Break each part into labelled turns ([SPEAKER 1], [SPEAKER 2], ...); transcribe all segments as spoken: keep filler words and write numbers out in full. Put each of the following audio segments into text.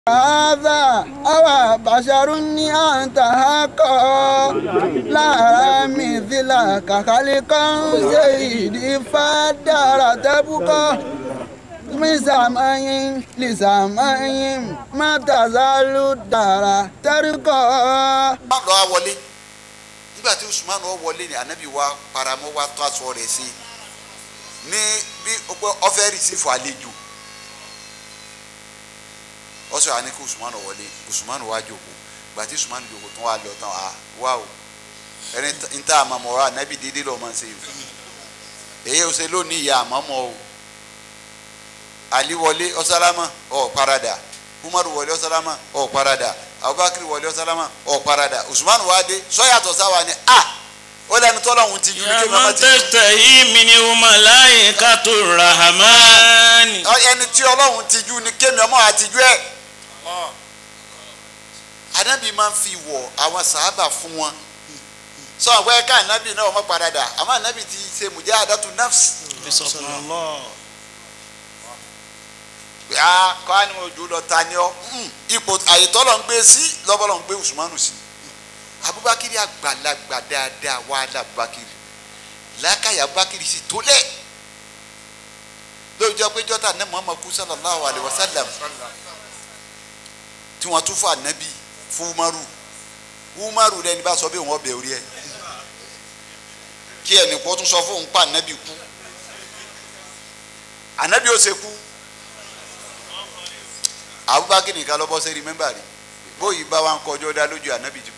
[SPEAKER 1] هذا أو بشر أنت حقا لا مثلك خلقا سيدي فدار تبقى من سماء لسماء ما تزال الدار ترقى.
[SPEAKER 2] lọ wọlé nígbà tí Usman wọ wọlé ni Ànábì wa paramọ́ wa tó aṣọ rẹ̀ sí ní bí ọfẹ rìsífù àlejò ọsọ àní kí Usman wọlé Usman wá jókòó gbà tí Usman jókòó tán wà lọ tán wá o ẹni n ta àmàmọ́ wa Ànábì dédé lọ́ọ́ máa ń ṣe èyí ò ṣe lónìí ìyá àmàmọ́ o Ali wọlé ọsálámà ọ parada Umaru wọlé ọsálámà ọ parada Abubakar wọlé ọsálámà ọ parada Usman wá dé sọyàtọ̀ sáwa ni a ó lẹnu tọ́lọ́hún ti ju ní kí mama ti.
[SPEAKER 3] tẹ̀tẹ̀ yìí mi ni wọ́n máa láyé ká tó rahamani.
[SPEAKER 2] ẹni tí Ọlọ́hun ti ju ní kémi ọmọ àtijú ẹ̀. Ànábì máa ń fi wọ̀ àwọn sàábà fún wọn sọ àwọn ẹ̀ka Ànábì náà ọmọ parada àmọ́ Ànábì ti ṣe mujahadatu nafs. a kọ́ àni mo jù lọ ta ni ọ ipò àyètọ́ lọ ń gbé sí lọ́bọ̀ lọ ń gbé Usmanu sí Abubakar àgbàlagbà dáadáa wà lábubakar lákàyà Abubakar sì tó lẹ̀ lórí jọ pé jọ́tà ní Muhammad kú sallallahu alaihi wasallam tí wọ́n tún fún Ànábì fún Umaru Umaru lẹ́ni bá sọ bí wọ́n bẹ̀ orí ẹ̀ kí ẹnì kan tún sọ fún òun pa Ànábì kú Ànábì ó ṣe kú Abubakar nìkan lọ bọ́ sẹ́rí mẹ́mbà rí bóyì bá wa ń kọjọ́ dá lójú Ànábì ti kú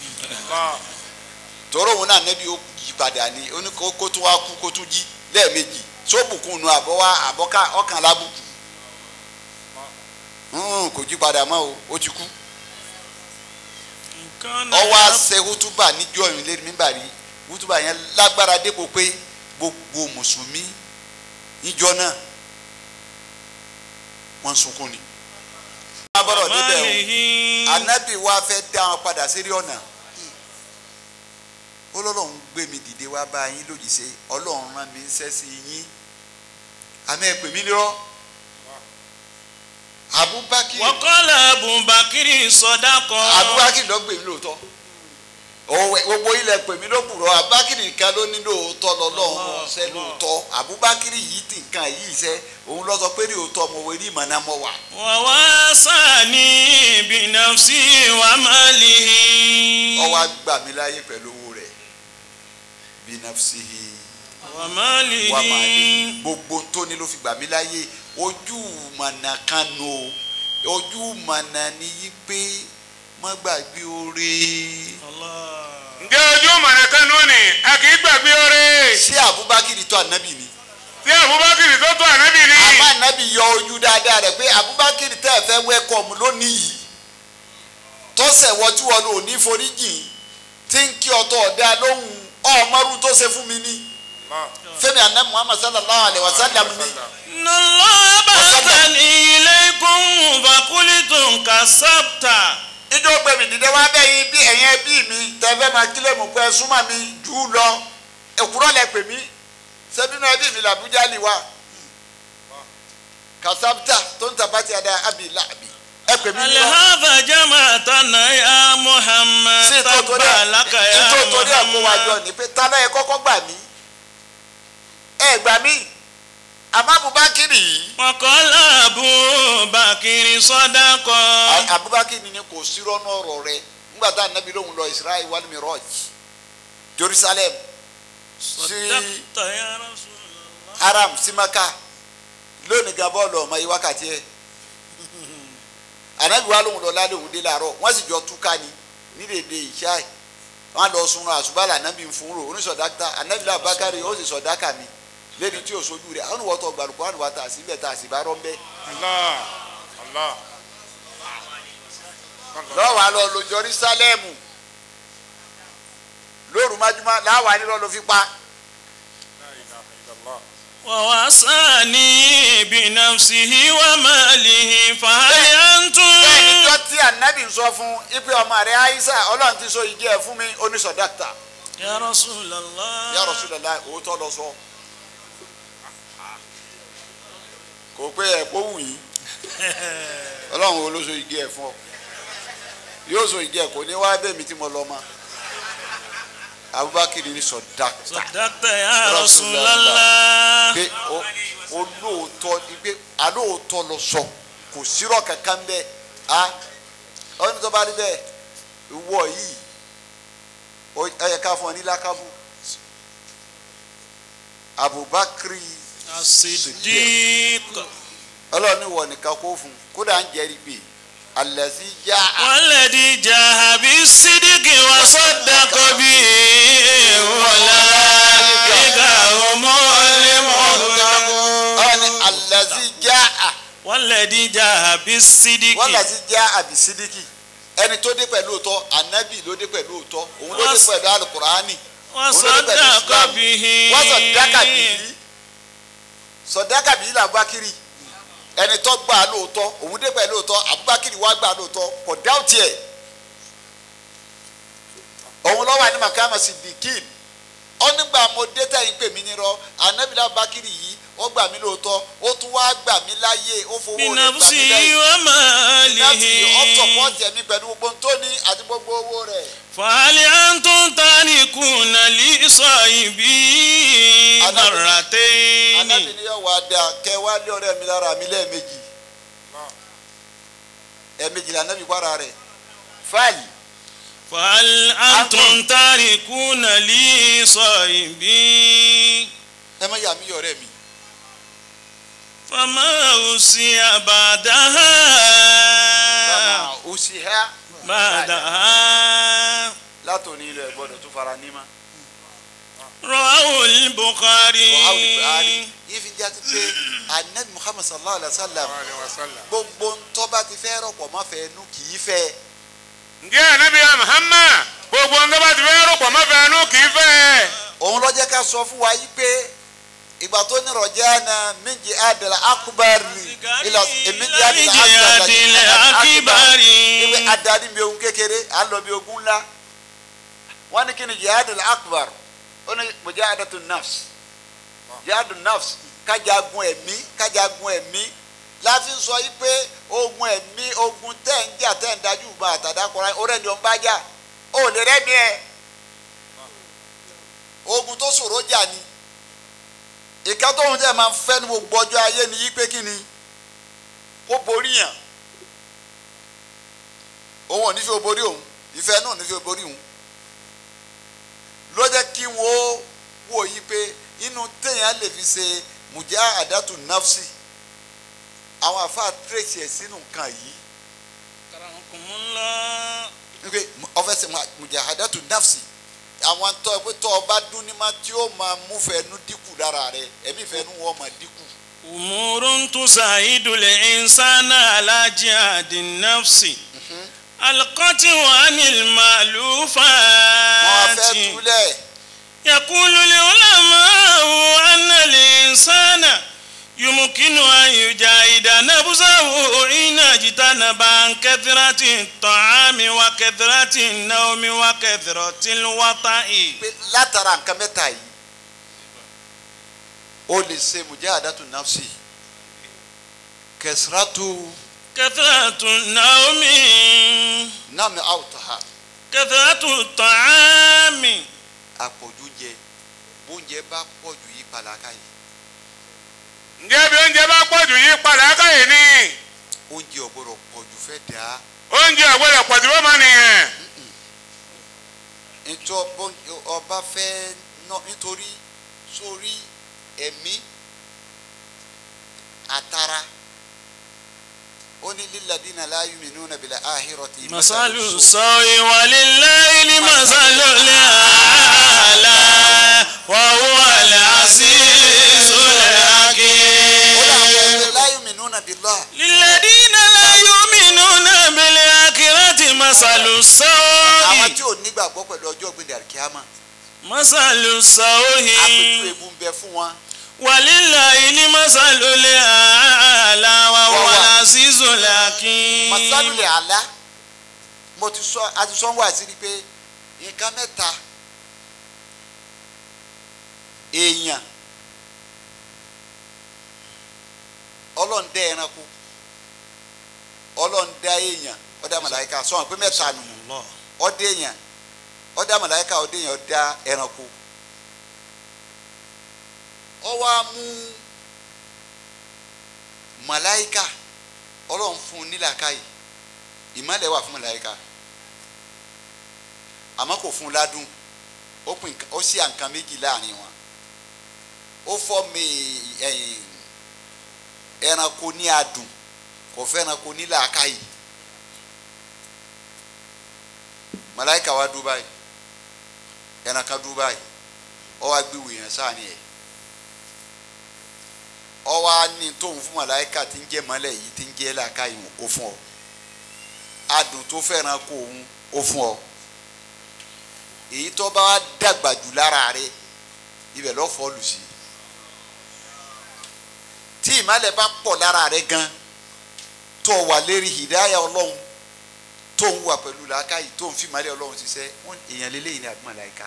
[SPEAKER 2] tọrọ òun náà Ànábì ó yí padà ní kó tún wá kú kó tún jí lẹ́ẹ̀mejì sóbùkún nu àbọ̀wá àbọ̀ká ọkàn lábùkù kò jí padà mọ́ o ó ti kú ọwọ́ àṣẹ hútúbà níjọ́ ìrìn lẹ́nu mẹ́mbà rí hútúbà yẹn lágbára dépò pé gbogbo mùsùlùmí níjọ́ náà wọ́n sunkún ni. abọ́rọ̀ níbẹ̀ o Ànábì wa fẹ́ dá wọn padà sí rí ọ̀nà Ọlọ́run gbé mi dìde wá bá yín lójíṣẹ́ Ọlọ́run rán mi ṣẹ́ sí yín àmì ẹ̀ pè mí lọ́ Abubakar
[SPEAKER 3] wọ́kọ́lá Abubakar sọ́dákọ́
[SPEAKER 2] Abubakar ló gbé mi lóòótọ́ gbogbo ilẹ̀ pè mí ló bùrọ̀ Abubakar nìkan ló ní lóòótọ́ lọ́lọ́run ṣẹ́ lóòótọ́ Abubakar yìí ti nǹkan yìí ṣẹ́ òun lọ sọ pé ní òótọ́ ọmọ wẹ̀rí ìmọ̀nà mọ́ wa.
[SPEAKER 3] wà wá sáàní bìnàfsí wà má lè.
[SPEAKER 2] ọwọ́ àgbà mi láyé pẹ̀lú owó rẹ̀ bìnàfsí
[SPEAKER 3] wà má lè.
[SPEAKER 2] wà má lè gbogbo tó ní ló fi gbà mí láyé ojú mọ̀nà kan nù ojú mọ̀nà ni yí pé má gbàgbé oore.
[SPEAKER 4] ǹjẹ́ ojú mọ̀nà kan nù ni a kì í gbàgbé oore.
[SPEAKER 2] ṣé Abubakar tó Ànábì ni.
[SPEAKER 4] ṣé Abubakar tó tó Ànábì ni.
[SPEAKER 2] àmọ́ Ànábì yọ ojú dáadáa rẹ̀ pé Abubakar tẹ́ ẹ fẹ́ wẹ́kọ̀mù lónìí yìí tọ́sẹ̀ wọ tí wọn ò ní foríjì tí ń kí ọtọ̀ ọ̀dà lóhùn ọmọrú tó ṣe fún mi ní. fẹ́mi Ànábì Muhammad sallallahu alaihi wasallam ni.
[SPEAKER 3] nọlọ bàtà ní ilaykum fakultum kasabta.
[SPEAKER 2] ìjọ gbẹ̀mí dídé wá bẹ́yìn bí ẹ̀yìn ẹbí mi tẹ́fẹ́ máa kílẹ̀ mú pẹ́ súnmọ́ mi jù ú lọ èkúrọ́ lẹ pè mí sẹ́bínú ẹbí mi làbújá lè wá kasabta tó ń tabati ada abi laabi ẹ pè mí lọ.
[SPEAKER 3] alihaba jama'atana ya Muhammad tabalaka ya Muhammad.
[SPEAKER 2] ètò torí ẹ̀ kó wa jọ ní pé tálá ẹ kọ́kọ́ gbà mí ẹ gbà mí àmọ́ Abubakar yìí.
[SPEAKER 3] wọ́kọ́lá Abubakar sọ́dákọ́.
[SPEAKER 2] Abubakar ni kò sírọ́ náà ọ̀rọ̀ rẹ̀ nígbà tá Ànábì lóhùn lọ Israel wal Miraj Jerusalem sí Haram sí Maka lónìí gan bọ́ọ̀lù ọmọ yìí wákàtí ẹ̀ Ànábì wa lóhùn lọ lálẹ́ òun dé làárọ̀ wọ́n sì jọ túká ni ní dèdè ìṣá ẹ̀ wọ́n lọ sunrun àṣùbálà Ànábì ń fún rò oníṣọ̀dáká Ànábì Abubakar ó sì sọ̀dáká mi lẹ́ni tí o sojú rẹ̀ àwọn ìwọ́tọ̀ gbàlùkọ́ àwọn ìwà tà síbẹ̀ tà sí bá rọ́ mbẹ́. lọ́wọ́ àlọ́ lo Jerusalem lóru májúmọ́ láwa nílò ló fi pa.
[SPEAKER 3] wà wá sáàní bìnàfsí wà má lè fàáyàntún.
[SPEAKER 2] bẹ́ẹ̀ ni jọ́ tí Ànábì sọ fún ipe ọmọ rẹ̀ Aisha Ọlọ́run ti so ìdí ẹ̀ fún mi oníṣọ̀dáktà.
[SPEAKER 3] ya Rasulallah.
[SPEAKER 2] ya Rasulallah òótọ́ lọ sọ. kò pé ẹ̀ kó wù yín ọlọ́run wo ló so igi ẹ̀ fún ọ yóò so igi ẹ̀ kò ní wá bẹ́ẹ̀ mi tí mo lọ mọ́ Abubakar ní sọdáàtà
[SPEAKER 3] sọdáàtà ya Rasulullah
[SPEAKER 2] pé olóòótọ́ ni pé alóòótọ́ lọ sọ kò sírọ̀ kankan bẹ́ẹ̀ a ọ̀hún tó bá rí bẹ́ẹ̀ wọ yìí ó yẹ ká fún ọ ní lákàbù Abubakar
[SPEAKER 3] as-Siddiq
[SPEAKER 2] ọlọ́ọ̀ni wọ̀ nìkan kó fún kódà ń jẹ́rìí pé alẹ́sí já a.
[SPEAKER 3] walladhi jaha bis-sidqi wa saddaqa bihi ulaika humul muttaqun.
[SPEAKER 2] ọlọ́ọ̀ni alẹ́sí já a.
[SPEAKER 3] walladhi jaha bis-sidqi.
[SPEAKER 2] walladhi jaha bis-sidqi ẹni tó dé pẹ̀lú òótọ́ anabi ló dé pẹ̀lú òótọ́ òun ló dé pẹ̀lú alukurani
[SPEAKER 3] wa saddaqa bihi.
[SPEAKER 2] wa saddaqa bihi saddaqa bihi l'Abubakiri ẹni tó gbà á lóòótọ́ òun dé pẹ̀lú òótọ́ Abubakar wá gbà á lóòótọ́ kò dáwùtì ẹ̀ òun lọ́wọ́ àní màkàmà Siddiqin ọ́nìgbà mo dé tẹ̀yìn pè mí nírọ́ Ànábì Abubakar yìí ó gbà mí lóòótọ́ ó tún wá gbà mí láyé ó fowó rẹ̀ gbà mí
[SPEAKER 3] binafsihi wa malihi
[SPEAKER 2] ọ̀pọ̀ tẹ̀mí pẹ̀lú gbogbo tó ní àti gbogbo owó rẹ̀.
[SPEAKER 3] fahal antum tarikuna li sahibi marratayn.
[SPEAKER 2] Ànábì ni yóò wá dá kẹ wá lé ọ̀rẹ́ mi lára mi lẹ́ẹ̀mejì ẹ̀ẹ̀mejì là Ànábì kwara rẹ̀ fáàlì.
[SPEAKER 3] fahal antum tarikuna li sahibi.
[SPEAKER 2] ẹ má yà mí ọ̀rẹ́ mi.
[SPEAKER 3] fama usiya ba'daha.
[SPEAKER 2] fama usiya
[SPEAKER 3] ba'daha.
[SPEAKER 2] látòní ilẹ̀ gbọ́dọ̀ tún fara ní ma.
[SPEAKER 3] rawahul Bukhari.
[SPEAKER 2] rawahul Bukhari yìí fi jáde pé Ànábì Muhammad sallallahu alayhi wa sallam gbogbo ntọ́ba ti fẹ́ rọ̀pọ̀ má fẹ́ nu kì í fẹ́.
[SPEAKER 4] ǹjẹ́ Ànábì Muhammad gbogbo ntọ́ba ti fẹ́ rọ̀pọ̀ má fẹ́ nu kì í fẹ́.
[SPEAKER 2] òun ló jẹ́ ká sọ fún wa yìí pé ìgbà tó ní rọ̀jánà min jihadil akbar ilà min jihadil akbar ìwé adarí mi ogun kékeré à ń lọ bí ogun ńlá wọ́n ní kí ni jihadil akbar ó ní mujahadatun nafs jihadun nafs kájagun ẹ̀mí kájagun ẹ̀mí láti sọ yìí pé ogun ẹ̀mí ogun tẹ̀ ń jà tẹ̀ ń dájú bá àtàdákọ̀rá ọ̀rẹ́ ni ó ń bá jà ó lè rẹ́mi ẹ̀ ogun tó ṣòro jà ni ìka tóun jẹ́ máa ń fẹ́ ní gbogbo ọjọ́ ayé ni yí pé kí ni kó borí yàn òun ò ní fi borí òun ìfẹ́ náà ní fi borí òun ló jẹ́ kí wọ́n wò yí pé inú téèyàn lè fi ṣe mujahadatu nafsi àwọn àfa tírèsì ẹ̀ sínú nǹkan yìí wípé ọfẹ́ ṣe mujahadatu nafsi àwọn tọ́ pé tọ́ ọba dún ní ma tí ó máa mú fẹ́nu dínkù lára rẹ̀ ẹ̀mí fẹ́nu wọ́n máa dínkù.
[SPEAKER 3] umurun tusa'idul insana ala jihadin nafsi alqatu anil ma'lufati.
[SPEAKER 2] wọ́n fẹ́ túlẹ̀.
[SPEAKER 3] yaqulu al-ulama'u anna al-insana yumkinu an yujahida nafsahu ina jitanaba an kathrati ta'ami wa kathrati nawmi wa kathrati al-wata'i.
[SPEAKER 2] pé látara nǹkan mẹ́ta yìí ó lè ṣe mujahadatu nafsi kasratu.
[SPEAKER 3] kathratu nawmi.
[SPEAKER 2] nawmi awtaha.
[SPEAKER 3] kathratu ta'ami.
[SPEAKER 2] àpọ̀jù jẹ bóúnjẹ bá pọ̀jù yí palaka yìí.
[SPEAKER 4] ǹjẹ́ bí oúnjẹ bá pọ̀jù yí padà káyè ni.
[SPEAKER 2] oúnjẹ ò gbọ́dọ̀ pọ̀jù fẹ́ dà á.
[SPEAKER 4] oúnjẹ ò gbọ́dọ̀ pọ̀jù fẹ́ máa nìyẹn.
[SPEAKER 2] nítorí ọba fẹ́ nítorí sórí ẹ̀mí àtàrà ó ní lilladina la yu'minuna bil akhirati.
[SPEAKER 3] masalu sawi walillahi masalul a'la wa huwa al-azizul hakim.
[SPEAKER 2] ó dàgbà la yu'minuna billah.
[SPEAKER 3] lilladina la yu'minuna bil akhirati masalu sawi.
[SPEAKER 2] àwọn tí ò nígbàgbọ́ pẹ̀lú ọjọ́ gbẹ̀dẹ̀ àríkíámà.
[SPEAKER 3] masalu sawi.
[SPEAKER 2] àpèjú ebu ń bẹ fún wọn.
[SPEAKER 3] walillahi masalul a'la wa huwa al-azizul hakim.
[SPEAKER 2] masalul a'la mo ti sọ a ti sọ wá sí ni pé nǹkan mẹ́ta èèyàn ọlọ́ọ̀dẹ ẹranko Ọlọ́run dá èèyàn ó dá màláíkà sọ̀rọ̀ pé mẹ́ta nù ó dá èèyàn ó dá màláíkà ó dá èèyàn ó dá ẹranko ó wá mú màláíkà Ọlọ́run fún nílàkàyè ìmọ̀lẹ̀ wà fún màláíkà àmọ́ kò fún ládùn ó pín ó sì àǹkan méjì láàrin wọn ó fọ́ mi ẹ̀yìn ẹranko ní adùn kò fẹ́ ẹranko ní làákàyè màláíkà wa Dubai ẹranko Dubai ó wá gbé wìyàn sáàni ẹ̀ ó wá ní tóun fún màláíkà tí ń jẹ́ mọ́lẹ̀ yìí tí ń jẹ́ làákàyè ó fún ọ adùn tó fẹ́ ẹranko òun ó fún ọ èyí tó bá wá dàgbà jù lára rẹ ibẹ̀ lọ́ fọ́ lù sí tí ìmọ̀lẹ̀ bá pọ̀ lára rẹ gan tó wà lérí hìdáyà Ọlọ́run tó ń wà pẹ̀lú làákàyè tó ń fi ìmọ̀lẹ̀ Ọlọ́run ṣiṣẹ́ wọn èèyàn lélẹ́yìn ní àbí màláíkà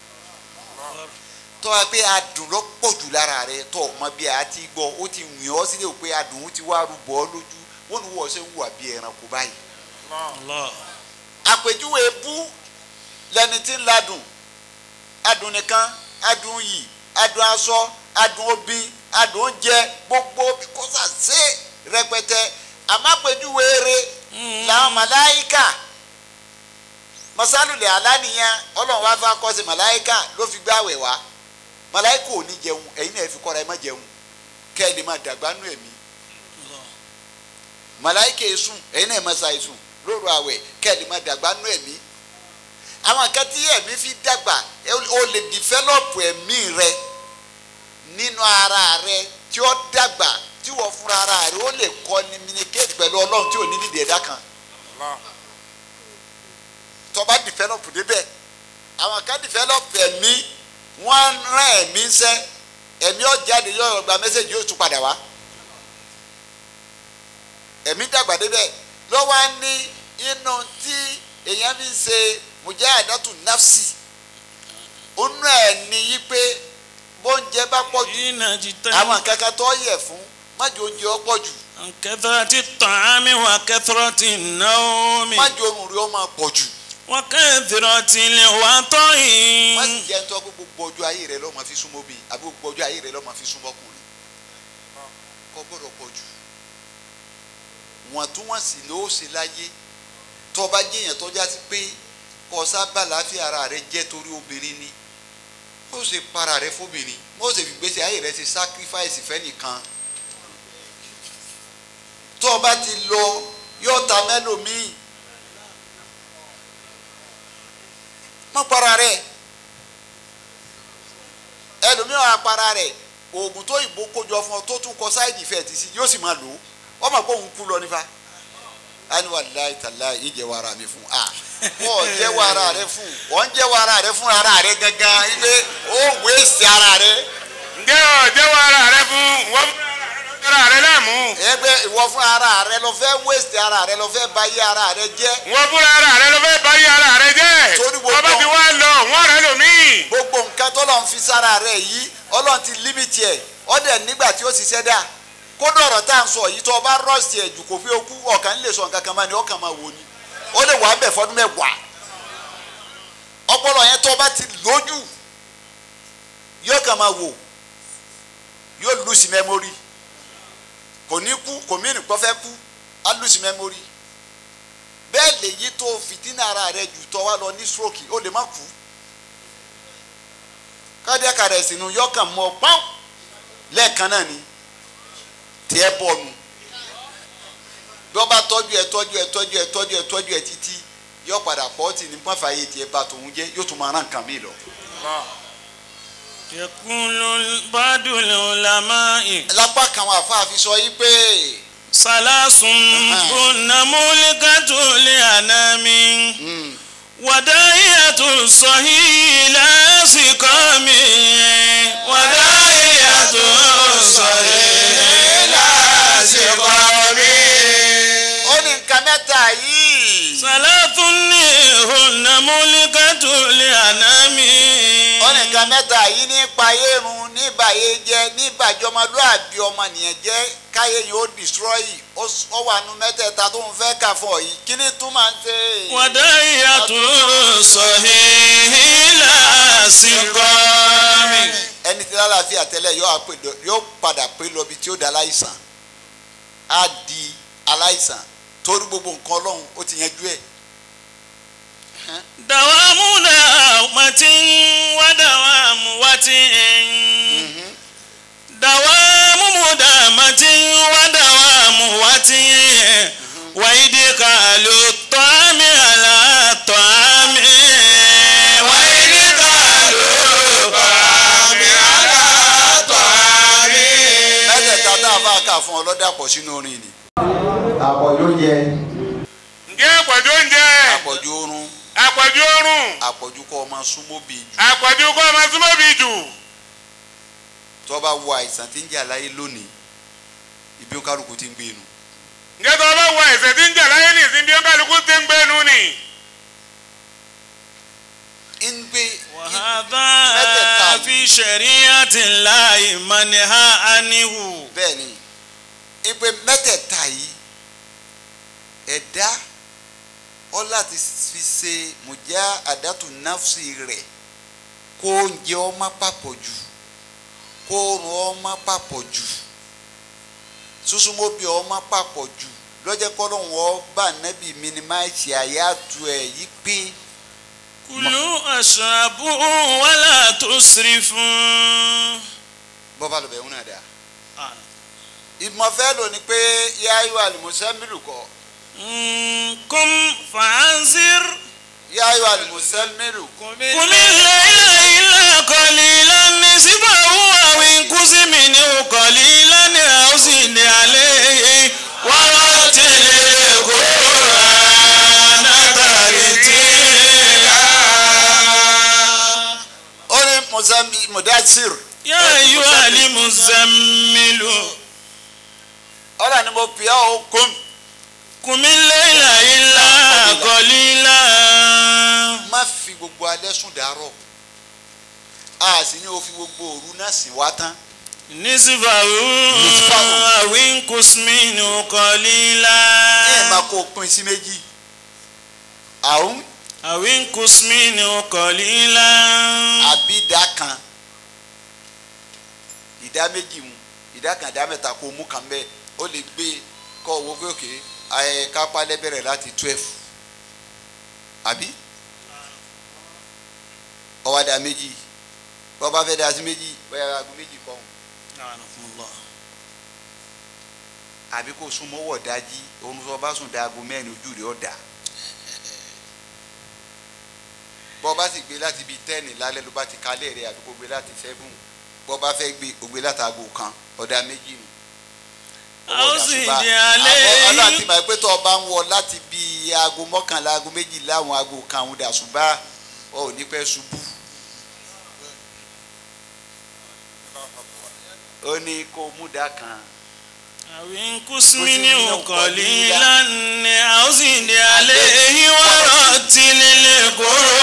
[SPEAKER 2] tó wá pé adùn lọ pọ̀ jù lára rẹ tó mọ bí a ti gbọ́ ó ti wìn ọ́ sílẹ̀ pé adùn ó ti wá rúbọ ọ́ lójú wọn ni wọ́n ṣe ń wà bí ẹranko báyìí àpèjúwe bú lẹni tí ń ladùn adùn nìkan adùn yìí adùn aṣọ adùn obì adùn oúnjẹ gbogbo kọsà sí rẹpẹtẹ àmàpèjúwe eré làwọn màláíkà masalulẹ alánìyàn Ọlọ́run wá fà kọsí màláíkà ló fi gbààwẹ̀ wá màláíkà ò ní jẹun ẹ̀yin náà fi kọ́ra ẹ má jẹun kẹ́ ẹ lè má dàgbà nù ẹ̀mí màláíkà èsùn ẹ̀yin náà má sa èsùn lóru àwẹ̀ kẹ́ ẹ lè má dàgbà nù ẹ̀mí àwọn kan tí ẹ̀mí fi dàgbà o lè dìfẹ́lọ́pù ẹ̀mí rẹ nínú ara rẹ tí ó dàgbà tí wọ́n fúnra ara rẹ ó lè communicate pẹ̀lú Ọlọ́run tí ò ní nídìí ẹ̀dá kan tó bá dìfẹ́lọ́pù débẹ̀ àwọn kan dìfẹ́lọ́pù ẹ̀mí wọ́n rán ẹ̀mí sẹ́ ẹ̀mí ó jáde yóò gba mẹ́sẹ̀gì yóò tún padà wá ẹ̀mí dàgbà débẹ̀ lọ́wọ́ ní inú tí èèyàn fi ṣe mujahadatu nafsi onu ẹ ní yí pé bóúnjẹ bá pọ̀ jù àwọn kankan tó yẹ fún májò oúnjẹ ó pọ̀ jù.
[SPEAKER 3] kẹtọrọtì tọ́hámi wà kẹtọrọtì náómi.
[SPEAKER 2] májò ohun rẹ̀ ó máa pọ̀ jù.
[SPEAKER 3] wà kẹtọrọtì lè wà tọ́yìn.
[SPEAKER 2] má sì jẹ́ nítorí pé gbogbo ọjọ́ ayé rẹ̀ ló máa fi súnmọ́ bí àbí gbogbo ọjọ́ ayé rẹ̀ ló máa fi súnmọ́ ọkùnrin kò gbọ́dọ̀ pọ̀ jù. wọ́n tún wọ́n sì ló ṣe láyé tó bá jẹ́ yẹn tó já sí pé kọsá bàláfíà ara rẹ jẹ́ torí obìnrin ni ó sì para rẹ fóbìnrin ó sì fi gbèsè ayé rẹ ṣe sacrifice fẹ́nìkan tó o bá ti lọ yóò ta mẹ́lòmíì má para rẹ ẹlòmíràn apara rẹ oògùn tó ìbò kójọ fún ọ tó tún kọ side effect sí yóò sì máa lò ó ọmọ pé òun kú lọ nífa anuwa láì tàlá ìjẹwọ ara mi fún a wọ́n jẹ́wọ́ ara rẹ fún wọ́n jẹ́wọ́ ara rẹ fún ara rẹ gangan ibi ó wéèsì ara rẹ.
[SPEAKER 4] ǹjẹ́ ọ jẹ́wọ́ ara rẹ fún wọ́n fún ara rẹ láàmú.
[SPEAKER 2] ẹgbẹ́ ìwọ fún ara rẹ lọ fẹ́ wéèsì ara rẹ lọ fẹ́ bayé ara rẹ jẹ́.
[SPEAKER 4] wọ́n fún ara rẹ lọ fẹ́ bayé ara rẹ jẹ́.
[SPEAKER 2] torí gbogbo
[SPEAKER 4] ọba ti wá lọ wọ́n rẹ lòmíì.
[SPEAKER 2] gbogbo nǹkan tó lọ́n fi sára rẹ yìí Ọlọ́run ti límìtì ẹ̀ ọ̀dẹ̀ nígbà tí ó ṣiṣẹ́ dá kódà ọ̀rọ̀ tá à ń sọ yìí tó o bá rọ́ọ̀sì ẹ̀ jù kò fi okú ọ̀kan lè sọ nǹkan kan máa ní ọkàn máa wò ni ó lè wà á bẹ̀ fọdún mẹ́wàá ọpọlọ yẹn tó o bá ti lójú yóò kàn máa wò yóò lùsì mẹ́mórì kò ní kú kò mí nìkan fẹ́ kú á lùsì mẹ́mórì bẹ́ẹ̀ lèyí tó fìtínà ara rẹ jù tó wá lọ ní stroke ó lè má kú kádìákà rẹ̀ sínú yóò kàn mọ́ pọ́n lẹ́ẹ̀kan náà ni tí ẹ bọ̀ nù bí wọ́n bá tọ́jú ẹ tọ́jú ẹ tọ́jú ẹ tọ́jú ẹ tọ́jú ẹ títí yóò padà pọ̀ tì ní pọ́nfà yìí tí ẹ bá tòun jẹ́ yóò tún máa rán nǹkan mi lọ.
[SPEAKER 3] yakulu badul ulama'i.
[SPEAKER 2] lápá kan àwọn àfáàfin sọ yìí pé.
[SPEAKER 3] salasun kunnamulikatu li anami. وداعية صحيح لا سقام وداعية صحيح لا سقام
[SPEAKER 2] ó ní nǹkan mẹ́ta yìí.
[SPEAKER 3] ثلاث هن ملكة لأنام
[SPEAKER 2] ọ̀nìkan mẹ́ta yìí ní payé run ní bàyé jẹ́ ní bàjọ́mọlúàbí ọmọnìyàn jẹ́ káyé yìí ó destroy ó wà nù mẹ́tẹ̀ẹ̀ta tó ń fẹ́ kà fún ọ yìí kí ni tún máa ń ṣe.
[SPEAKER 3] وداعية صحيح لا سقام.
[SPEAKER 2] ẹni tí lálàáfíà tẹ́lẹ̀ yóò padà pé lọ bí tí ó da aláìsàn á di aláìsàn torí gbogbo nǹkan ọlọ́run ó ti yanjú ẹ̀.
[SPEAKER 3] دوام نعمة ودوام وتين دوام مدامة ودوام وتين وإدخال الطعام على الطعام وإدخال الطعام على الطعام.
[SPEAKER 2] mẹ́tẹ̀ẹ̀ta tá a bá kà fún ọ lọ́dàpọ̀ sínú orin ni. àpọ̀jù oúnjẹ.
[SPEAKER 4] ǹjẹ́ àpọ̀jù oúnjẹ.
[SPEAKER 2] àpọ̀jù oorun.
[SPEAKER 4] àpọ̀jù oorun.
[SPEAKER 2] àpọ̀jù kọ́ ọmọ súnmọ́ bíi jù.
[SPEAKER 4] àpọ̀jù kọ́ ọmọ súnmọ́ bíi jù.
[SPEAKER 2] tó bá wo àìsàn tí ń jà láyé lónìí ibi kálukú ti ń gbé inú.
[SPEAKER 4] ǹjẹ́ tó bá wo àìsàn tí ń jà láyé nìsín bí kálukú ti ń gbé inú ni.
[SPEAKER 2] ń gbé
[SPEAKER 3] وهذا في شريعة الله منهى عنه.
[SPEAKER 2] bẹ́ẹ̀ ni ìpè mẹ́tẹ̀ẹ̀ta yìí ẹ̀dá ọ láti fi ṣe mùjá àdátù náfsì rẹ̀ kó oúnjẹ ọmọ papọ̀ jù kó oorun ọmọ papọ̀ jù súnmọ́bí ọmọ papọ̀ jù lọ́jọ́ kọ́lọ́hún ọba nẹ́bí mínímáìsì àyàtú ẹ̀ yí pé.
[SPEAKER 3] كلوا واشربوا ولا تسرفوا.
[SPEAKER 2] bọ́ba lọ bẹ̀ ń náà dá. ìmọ̀fẹ́ lò ní pé yáyọ àlùmọ́sẹ́mìlù kọ́.
[SPEAKER 3] قم فأنذر.
[SPEAKER 2] yáyọ àlùmọ́sẹ́mìlù.
[SPEAKER 3] قم الليل إلا قليلا نصفه أو انقص منه قليلا أو زد عليه ورتل القرآن ترتيلا.
[SPEAKER 2] ọ̀rẹ́ mọ̀dásìr.
[SPEAKER 3] يا أيها المزمل.
[SPEAKER 2] ọ̀rẹ́ ni mo pè ọ́ kóm.
[SPEAKER 3] قم الليل إلا قليلا.
[SPEAKER 2] má fi gbogbo alẹ́ sùn dàárọ̀ a sì ní o fi gbogbo òru náà sìn wá tán.
[SPEAKER 3] نصفه أو انقص منه قليلا.
[SPEAKER 2] ẹ máa kó o pín sí méjì. àrùn.
[SPEAKER 3] أو انقص منه قليلا.
[SPEAKER 2] àbí ìdá kan ìdá méjì mu ìdá kan ìdá mẹ́ta kó o mú kan bẹ́ẹ̀ ó lè gbé kọ́ owó pé òkè ayẹ kápá lẹ́bẹ̀rẹ̀ láti twelve àbí ọwọ́ dá méjì bọ́ bá fẹ́ dá sí méjì bẹ́ẹ̀ aago méjì kọ́ ọ́n àbí kó súnmọ́ wọ̀ dájí òun sọ bá sùn dá aago mẹ́rin ojú rẹ̀ ọ̀dà bọ́ bá sì gbé láti bíi tẹ́ẹ̀nì lálẹ́ ló bá ti kalẹ̀ rẹ̀ àbí kó gbé láti seven bọ́ bá fẹ́ gbé ògbé láti aago kan ọ̀dà méjì nù.
[SPEAKER 3] ó sì di alẹ́ yìí.
[SPEAKER 2] ọlọ́run àti màá pé tó o bá ń wọ láti bíi aago mọ́kànlá aago méjìlá àwọn aago kan àwọn dàṣùbà ọ ò ní pẹ́ ṣubú. ó ní kó o mú dá kan.
[SPEAKER 3] àwìn kùsùmínì òkọ̀lì lánàá ó sì di alẹ́ yìí wọ́n rántí lílé kóró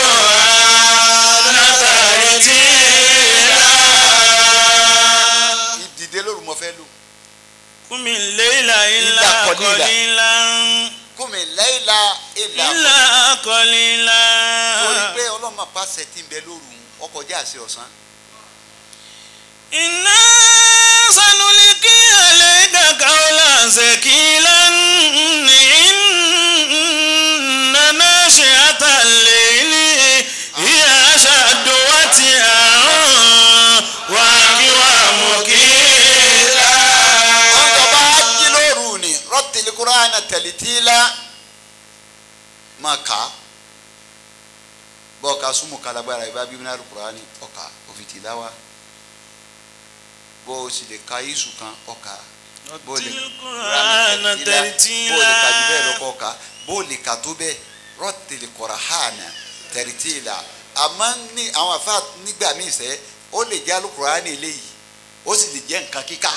[SPEAKER 3] látàrí tí ra.
[SPEAKER 2] ìdìde lóru mo fẹ́ lò.
[SPEAKER 3] kúmi léyìlá ilá kọ̀lìlá.
[SPEAKER 2] kúmi léyìlá ilá
[SPEAKER 3] kọ̀lìlá.
[SPEAKER 2] torí pé ọlọ́mọ pàṣẹ tí ń bẹ lóru ọkọ̀ jẹ́ àṣẹ ọ̀sán.
[SPEAKER 3] iná sanuliki alayka qawlan saqilan inna nashi'atal layli hiya ashaddu wat'an wa aqwamu qila.
[SPEAKER 2] ọkọ̀ bá jí lóru ni rattil Qur'ana tartila máa kà á bọ́ọ̀ ká súnmù kalagbára ìbá bíbí náà Qur'ani ọkà òfìtì láwa bó o sì lè ka yíṣù kan ọkà bó o lè
[SPEAKER 3] Qur'ana tartila
[SPEAKER 2] bó o lè ka jù bẹ́ẹ̀ lọ́kọ̀ ọkà bó o lè ka tó bẹ́ẹ̀ rattil Qur'ana tartila àmọ́ ní àwọn àfa nígbà míì sẹ́ ó lè jẹ́ Al-Qur'ani eléyìí ó sì lè jẹ́ nǹkan kíkà.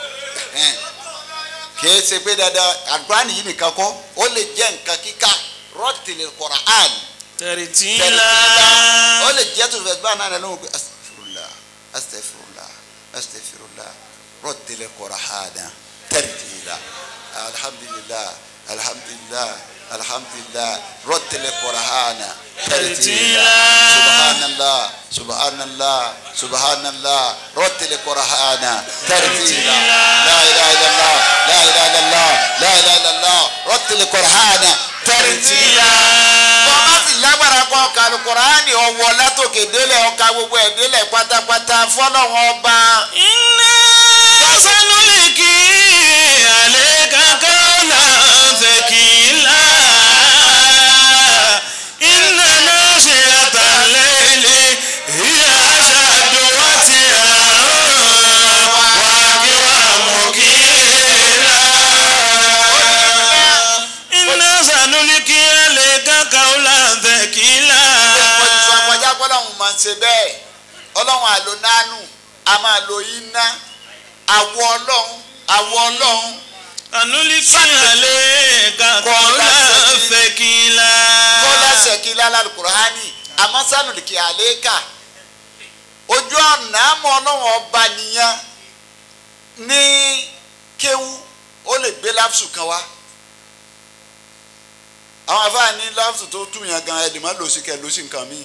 [SPEAKER 2] kìí ṣe pé dandan Al-Qur'ani yìí nìkan kọ́ ó lè jẹ́ nǹkan kíkà rọ́tìlì Qur'an
[SPEAKER 3] tẹ̀rìtìlá.
[SPEAKER 2] ó lè jẹ́ tó fẹ́ gbá náà lọ́wọ́ pé astaghfirullah astaghfirullah astaghfirullah rọ́tìlì Qur'an tẹ̀rìtìlá alhamdulillah alhamdulillah alhamdulillah rọ́tìlì Qur'an tẹ̀rìtìlá subhanallah subhanallah subhanallah rọ́tìlì Qur'an tẹ̀rìtìlá la ilaha illallah la ilaha illallah la ilaha illallah rọ́tìlì Qur'an tẹ̀rìtìlá. bọ́lá sì lágbára kan ọ̀ka Al-Qur'ani ọ̀wọ́ látòkè délẹ̀ ọ̀ka gbogbo ẹ̀ délẹ̀ pátápátá fọ́lọ́wọ́n ọba.
[SPEAKER 3] iná sanuliki alayka qawlan thaqila inna nashi'atal layli hiya ashaddu wat'an wa aqwamu qila. inna sanuliki alayka qawlan thaqila.
[SPEAKER 2] ìpọ̀jù àpọ̀já gbọ́dọ̀ máa ń ṣe bẹ́ẹ̀ ọlọ́run àlò nánú a máa lo iná àwọ̀ ọlọ́run àwọ̀ ọlọ́run.
[SPEAKER 3] anuliki alayka qawlan thaqila.
[SPEAKER 2] kọ́lá ṣèkìlá Al-Qur'ani àmọ́ sanuliki alayka ojú ọ̀nà àmọ́ ọlọ́run ọba nìyẹn ní kéwú ó lè gbé láfsù kan wá àwọn afáà ní láfsù tó tún yẹn gan ẹ̀dìmọ́ lòsì kẹ lòsì nǹkan mi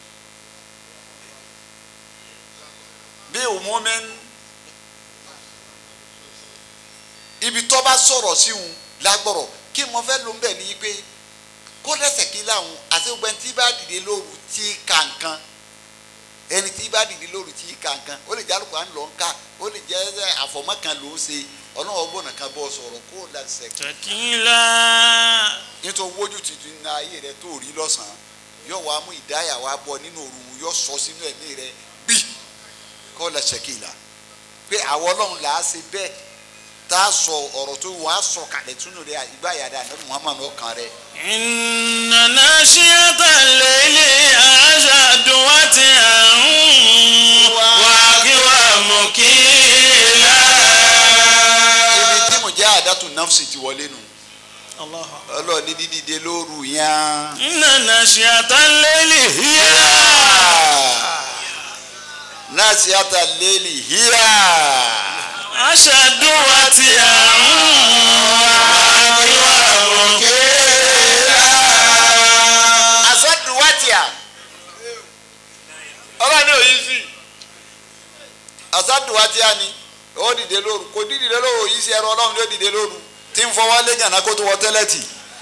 [SPEAKER 2] bí òmùmẹ́ni ibi tó bá sọ̀rọ̀ sí òun lágbọ̀rọ̀ kí mo fẹ́ ló ń bẹ̀ ní pé kó lẹ́sẹ̀ kí láwọn àti gbogbo ẹni tí bá dìde lóru tí kàǹkan ẹni tí bá dìde lóru tí kàǹkan ó lè jẹ́ àlùkò à ń lọ ń ká ó lè jẹ́ àfọ̀mọ́kan ló ń ṣe ọlọ́run ọgbọ́n nìkan bọ́ sọ̀rọ̀ kó lẹ́sẹ̀
[SPEAKER 3] thaqila.
[SPEAKER 2] nítorí wójú tuntun ní ayé rẹ tó rí lọ́sàn-án yóò wá mú ìdáyà wá bọ́ nínú òru yóò sọ sínú ẹ̀mí rẹ bí kó lẹ́sẹ̀ kí la pé àwọn ọlọ́run là á ṣe bẹ́ẹ̀ tá a sọ ọ̀rọ̀ tó wọ́n á sọ kalẹ̀ túnú rẹ̀ ìgbà yàrá ní Muhammadu ọkàn rẹ̀.
[SPEAKER 3] inna nashi'atal layli ashaddu wat'an wa aqwamu qila.
[SPEAKER 2] ibi tí mo jẹ́ àdàtú nafsi ti wọlé nù. ọlọ́ọ̀ni dídìde lóru yẹn.
[SPEAKER 3] inna nashi'atal layli hiya.
[SPEAKER 2] nashi'atal layli hiya.
[SPEAKER 3] ashaddu wat'an wa aqwamu qila.
[SPEAKER 2] ashaddu wat'an. ọlọ́ọ̀ni òyìn sí. ashaddu wat'an ni ó dìde lóru kò dìde lóru òyìn sí ẹ̀rọ ọlọ́run ló dìde lóru tí ń fọwọ́ lé gànà kó tó wọ tẹ́lẹ̀tì.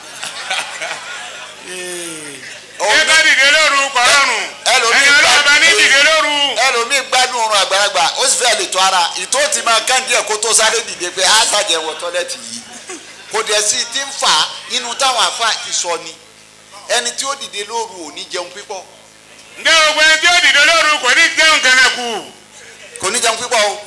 [SPEAKER 4] ẹ bá dìde lóru kọ̀ọ̀rùn ẹni ọlọ́ọ̀bá ní dìde lóru.
[SPEAKER 2] ẹlòmíì gbádùn oorun àgbàlagbà ó sì fẹ́ lè tó ara ìtó ti máa kán díẹ̀ kó tó sáré dìde pé á ṣàjẹ́ wọ tọ́lẹ́tì yìí kò dẹ̀ sí ti ń fà á inú táwọn àfa ti sọ ni ẹni tí ó dìde lóru ò ní jẹun pípọ̀.
[SPEAKER 4] ǹjẹ́ gbogbo ẹni tí ó dìde lóru kò ní jẹun kẹ̀nẹ̀ kù.
[SPEAKER 2] kò ní jẹun pípọ̀ o.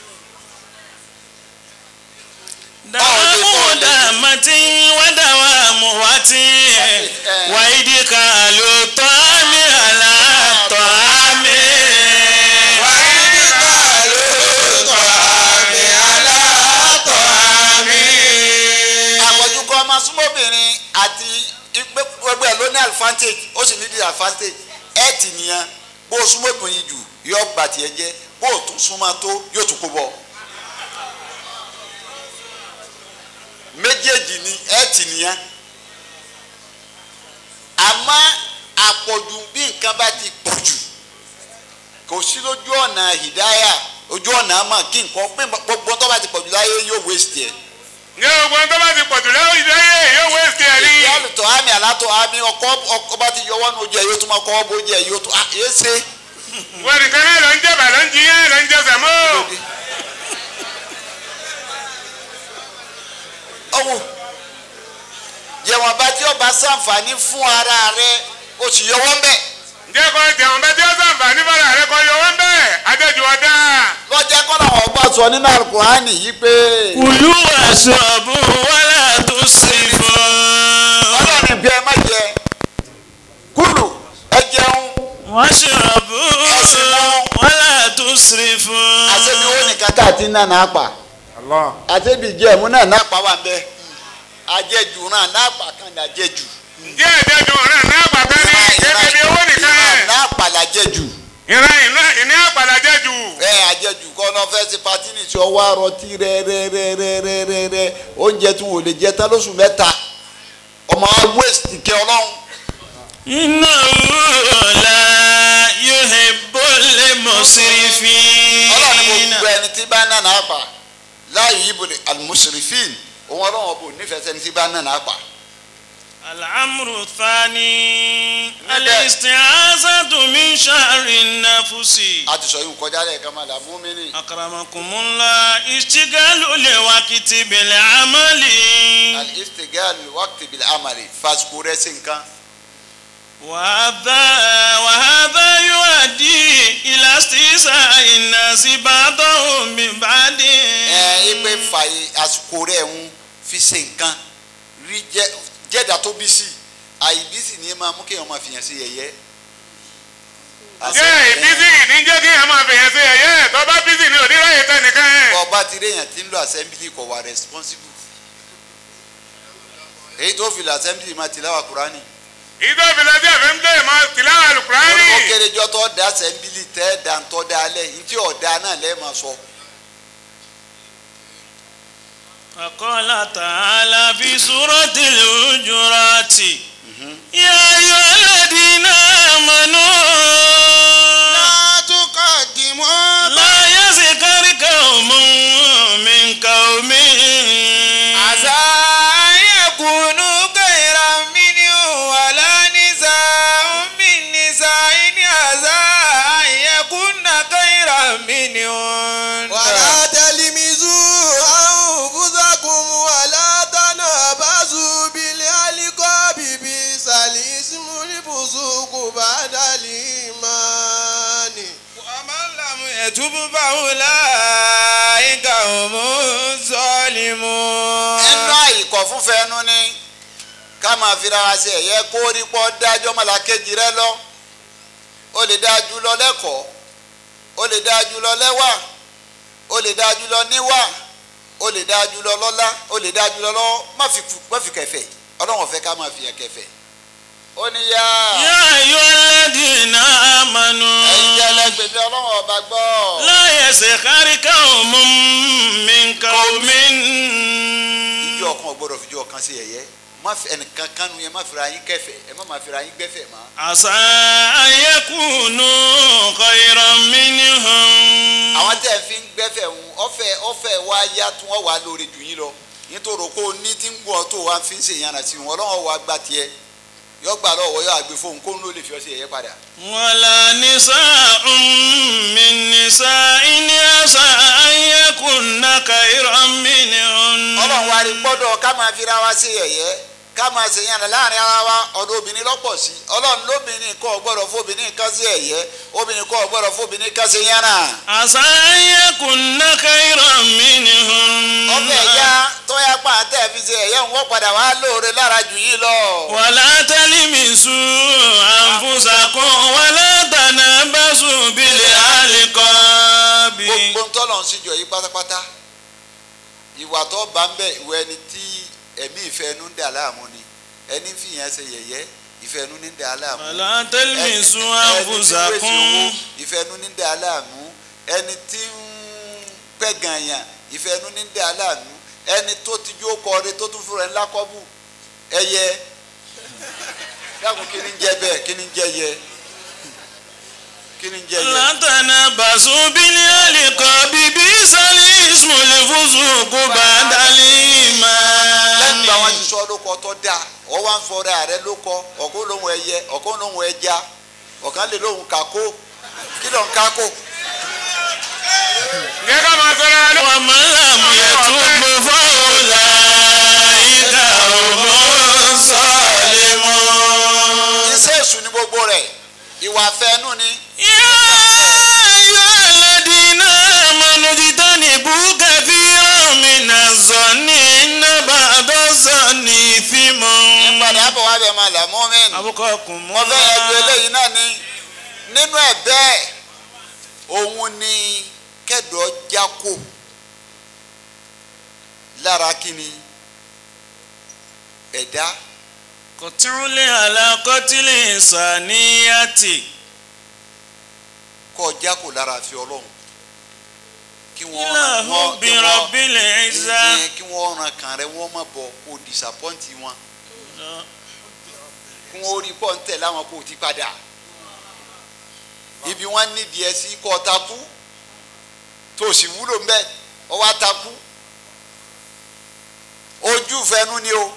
[SPEAKER 3] dawamu damatin wa dawamu watin wa idikalu ta'ami ala ta'ami.
[SPEAKER 2] wa idikalu ta'ami ala ta'ami. àpọ̀jù kan máa súnmọ́bìnrin àti gbogbo ẹ̀ ló ní advantage ó sì ní disadvantage ẹ̀ tì nìyẹn bó o súnmọ́bìnrin jù yóò gbà tiẹ̀ jẹ́ bó o tún súnmọ́ tó yóò tún kó bọ̀. méjèèjì ni ẹ tì nìyẹn àmọ́ àpọ̀jù bí nǹkan bá ti pọ̀jù kò sí lójú ọ̀nà hìdáyà ojú ọ̀nà àmọ́ kí nǹkan pé gbogbo tó bá ti pọ̀jù láyé yóò waste ẹ̀.
[SPEAKER 4] ní gbogbo tó bá ti pọ̀jù láyé yóò waste ẹ̀ ní.
[SPEAKER 2] ìyá olùtọ̀ àmì àlátọ̀ àmì ọkọ̀ bá ti yọwọ́ nu ojú ẹ̀ yóò tún máa kọ́ bójú ẹ̀ yóò tún ẹ̀ ṣe.
[SPEAKER 4] wọ́n nìkan náà ló ń jẹ́ bàlọ́ ń jiyàn ló ń jẹ́ sàmó. ọwọ́ jẹ̀wọ̀n bá tí ó bá ṣàǹfààní fún ara rẹ o sì yọwọ́ mbẹ́. ǹjẹ́ kọ́ jẹ̀wọ̀n bá tí ó ṣàǹfààní fún ara rẹ kọ́ yọwọ́ mbẹ́ adéjú ọ̀dá.
[SPEAKER 2] lọ́jọ́ kọ́ làwọn ọgbà sọ nínú Al-Qur'ani yìí pé.
[SPEAKER 3] kulu washrabu wala tusrifu.
[SPEAKER 2] ọlọ́run bí ẹ má jẹ kúlù ẹ jẹun.
[SPEAKER 3] washrabu wala tusrifu.
[SPEAKER 2] àṣẹbí wo nìkan káàtì náà náà pa. àtẹ́bí jẹ́ ẹ̀mú náà náà pa wà ń bẹ́ àjẹjù náà náà pa kan ní àjẹjù
[SPEAKER 4] ǹjẹ́ àjẹjù ọ̀rẹ́ ní àpàtà ní gẹ́gẹ́ bí owó nìkan ẹ̀.
[SPEAKER 2] ìran náà pàlà jẹjù.
[SPEAKER 4] ìran ìní àpàlà jẹjù.
[SPEAKER 2] ẹ àjẹjù kọ́ náà fẹ́ ṣe patí ní tí ọwọ́ àrọ̀tí rẹ́rẹ́rẹ́rẹ́rẹ́rẹ́ oúnjẹ tí wò lè jẹ tán lóṣù mẹ́ta ọmọ wẹ́ẹ̀sì kẹ́ ọlọ́run.
[SPEAKER 3] innahu la yuhibbul musrifin.
[SPEAKER 2] ọlọ́run ni mo gbọ́ ẹni tí bá ń nànà àpà la yuhibbul musrifin òun ọlọ́run ọ̀bùn nífẹ̀ẹ́ sẹ́ni tí bá ń nànà àpà.
[SPEAKER 3] الأمر الثاني الاستعاذة من شر النفس.
[SPEAKER 2] a ti sọ yìí kọjá lẹ́ẹ̀kan máa là mú mi ní.
[SPEAKER 3] أكرمكم الله اشتغال الوقت بالعمل.
[SPEAKER 2] al-istighal waqti bil amali fásitì rẹ̀ sí nǹkan.
[SPEAKER 3] وهذا وهذا يؤدي إلى استهزاء الناس بعضهم ببعض.
[SPEAKER 2] ẹ ipe fàyè àsìkò rẹ̀ ń fi ṣe nǹkan rí jẹ́ jẹ́dà tó bí sí àìbísí ni ẹ máa mú kéèyàn máa fìyàn sí yẹ̀yẹ́.
[SPEAKER 4] jẹ́ ìbísí ní jẹ́ kéèyàn máa fìyàn sí yẹ̀yẹ́ tó bá bísí ní òdìráyè tẹ́ nìkan ẹ̀.
[SPEAKER 2] ọba ti réyàn tí ń lo assembly kò wà responsible. èyí tó fi lo assembly máa tìláwà Kùránì.
[SPEAKER 4] ìjọ ìfìlẹ̀ tí àfẹ́ ń tẹ̀ máa tìláwà Kùránì.
[SPEAKER 2] ó kéré jọ tó da assembly tẹ́ dantọ́ da alẹ́ yìí tí ọ̀dà náà lẹ́ẹ̀ máa sọ.
[SPEAKER 3] فقال تعالى في سورة الحجرات يا أيها الذين آمنوا
[SPEAKER 1] لا تقدموا
[SPEAKER 3] لا يسخر قوم من قوم
[SPEAKER 1] عسى أن يكونوا خيرا منهم ولا نساء من نساء عسى أن يكون خيرا منهم ولا تلمزوا أنفسكم ولا تنابزوا بالألقاب بئس الاسم الفسوق بعد الإيمان ومن لم يتب فأولئك هم الظالمون.
[SPEAKER 2] ẹnu àìkọ̀ fúnfẹ́ ẹnu ni ká máa fira wa sí ẹ̀yẹ kó rí pọ́ dájọ́ mọ́làkejì rẹ lọ ó lè dájú lọ lẹ́kọ̀ọ́ ó lè dájú lọ lẹ́wà ó lè dájú lọ níwà ó lè dájú lọ lọ́lá ó lè dájú lọ lọ́wọ́ má fi kẹfẹ́ ọlọ́run ọ̀fẹ́ ká máa fi yẹn kẹfẹ́ ó ní yá.
[SPEAKER 3] يا أيها الذين آمنوا
[SPEAKER 2] ẹ̀yin jẹ́ ẹlẹ́gbẹ̀ẹ́ bí ọlọ́run ọba gbọ́.
[SPEAKER 3] لا يسخر قوم من قوم.
[SPEAKER 2] ìjọ ọ̀kan ò gbọ́dọ̀ fìjọ ọ̀kan sí ẹ̀yẹ má fi ẹnìkan kánú yẹn má fira yín kẹfẹ́ ẹ má má fira yín gbẹ́fẹ́ mọ́.
[SPEAKER 3] عسى أن يكونوا خيرا منهم.
[SPEAKER 2] àwọn tẹ́ ẹ fi ń gbẹ́fẹ̀ ń ọ̀fẹ́ ọ̀fẹ́ wá yá tí wọ́n wà lórí jù yín lọ nítorí kó o ní tí ń gbọ́ tó wá fi ń ṣèyànà sí wọn ọlọ́run wá gbà tiẹ̀ yọ gbà lọ́wọ́ yọ àgbẹ̀ fóun kó ń lò lè fi ọ sí ẹ̀yẹ padà.
[SPEAKER 3] ولا نساء من نساء عسى أن يكن خيرا منهن.
[SPEAKER 2] ọlọ́run wa rí gbọ́dọ̀ ká máa fira wa sí ẹ̀yẹ ká máa ṣèyànà láàrin ara wa ọ̀dọ̀ obìnrin lọ́pọ̀ sí ọlọ́run lóbìnrin kò gbọ́dọ̀ fóbìnrin kan sí ẹ̀yẹ obìnrin kò gbọ́dọ̀ fóbìnrin kan sí yànnà.
[SPEAKER 3] عسى أن يكن خيرا منهن.
[SPEAKER 2] ọbẹ̀ ya tọ́yà pa àtẹ̀ fi ṣe ẹ̀yẹ ń wọ́n padà wá lóore lára jù yín lọ.
[SPEAKER 3] ولا تلمسوا أنفسكم ولا تنابزوا بالألقاب.
[SPEAKER 2] gbogbo ntọ́lọ̀ ń síjọ yìí pátápátá ìwà tó bá ń bẹ̀ ìwọ ẹni tí ẹ̀mí ìfẹ́ ẹnu ń dà láàmú ni ẹni fìyàn ṣe yẹ̀yẹ́ ìfẹ́ ẹnu ní ń dà láàmú.
[SPEAKER 3] ولا تلمسوا أنفسكم.
[SPEAKER 2] ìfẹ́ ẹnu ní ń dà láàmú ẹni tí ń pẹ̀gàn yàn ìfẹ́ ẹnu ní ń dà láàmú ẹni tó ti jó kọrin tó tún fúnra ẹ̀ lákọ́bù ẹyẹ dákun kí ni ń jẹ bẹ́ẹ̀ kí ni ń jẹ yẹ kí ni ń jẹ yẹ.
[SPEAKER 3] لا تنابزوا بالألقاب بئس الاسم الفسوق بعد الإيمان.
[SPEAKER 2] lẹ́yìn tí àwọn ti sọ lóko tó dáa wọ́n wá ń fọra rẹ lóko ọ̀kan lóhun ẹyẹ ọ̀kan lóhun ẹja ọ̀kan lè lóhun kakó kí ló ń kakó.
[SPEAKER 4] ǹjẹ́ ká máa sọ̀rọ̀ ẹ̀ lọ.
[SPEAKER 3] ومن لم يتب فأولئك هم الظالمون.
[SPEAKER 2] iṣẹ́ èṣù ni gbogbo rẹ̀ ìwà fẹ́nu ni.
[SPEAKER 3] يا أيها الذين آمنوا اجتنبوا كثيرا من الظن إن بعض الظن إثم.
[SPEAKER 2] ìpàdé àbọ̀ wa bẹ̀ máa là mọ́ mẹ́rin.
[SPEAKER 3] أبقاكم
[SPEAKER 2] mo fẹ́ ẹgbẹ́ eléyìí náà ni nínú ẹ̀ bẹ́ẹ̀ òun ni kẹ́dọ̀ jákò lára kíni ẹ̀dá
[SPEAKER 3] kọtúnlé alákọtílé sàníyàtì.
[SPEAKER 2] kọjá kò lára fi ọlọ́run kí wọ́n
[SPEAKER 3] ilahu bi rabbil izza.
[SPEAKER 2] kí wọ́n ran kàn rẹ wọ́n má bọ̀ kó disappoint wọn kí wọ́n rí pọ̀ ń tẹ̀ láwọn kó ti padà ibi wọ́n nídìí ẹ sí kọ́ takú tó sì wúlò ń bẹ́ ọ wá takú ojú fẹnu ni o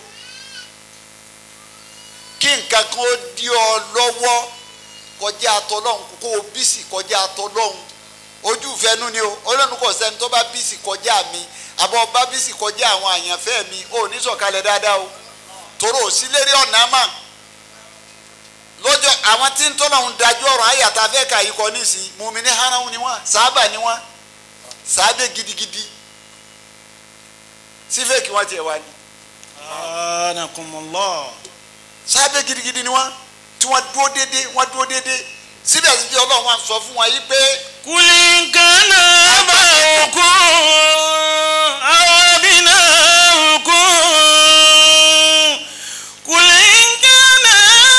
[SPEAKER 2] kí nǹkan kan ó di ọ lọ́wọ́ kọjá atọ́lọ́hún kó o bísí kọjá atọ́lọ́hún ojú fẹnu ni o Ọlọ́run kò sẹ́ni tó bá bísí kọjá mi àbọ̀ bá bísí kọjá àwọn àyànfẹ́ mi ò ní sọ̀kalẹ̀ dáadáa o tòrò òsílérí ọ̀nà mà lọ́jọ́ àwọn tí ń tọ́lọ́hún dájú ọ̀rọ̀ ayàtà fẹ́ kà yìí kọ́ nísìnyí mùmíní haram ni wọ́n sábà ni wọ́n sábẹ́ gidigidi sífẹ́ kí wọ́n tiẹ̀ wá ní.
[SPEAKER 3] anakumullah.
[SPEAKER 2] sábẹ́ gidigidi ni wọ́n tí wọ́n dúró dédé wọ́n dúró dédé síbẹ̀síbẹ̀ Ọlọ́run wa sọ fún wa yìí pé.
[SPEAKER 3] kulin kana aba'ukum aw abna'ukum kulin kana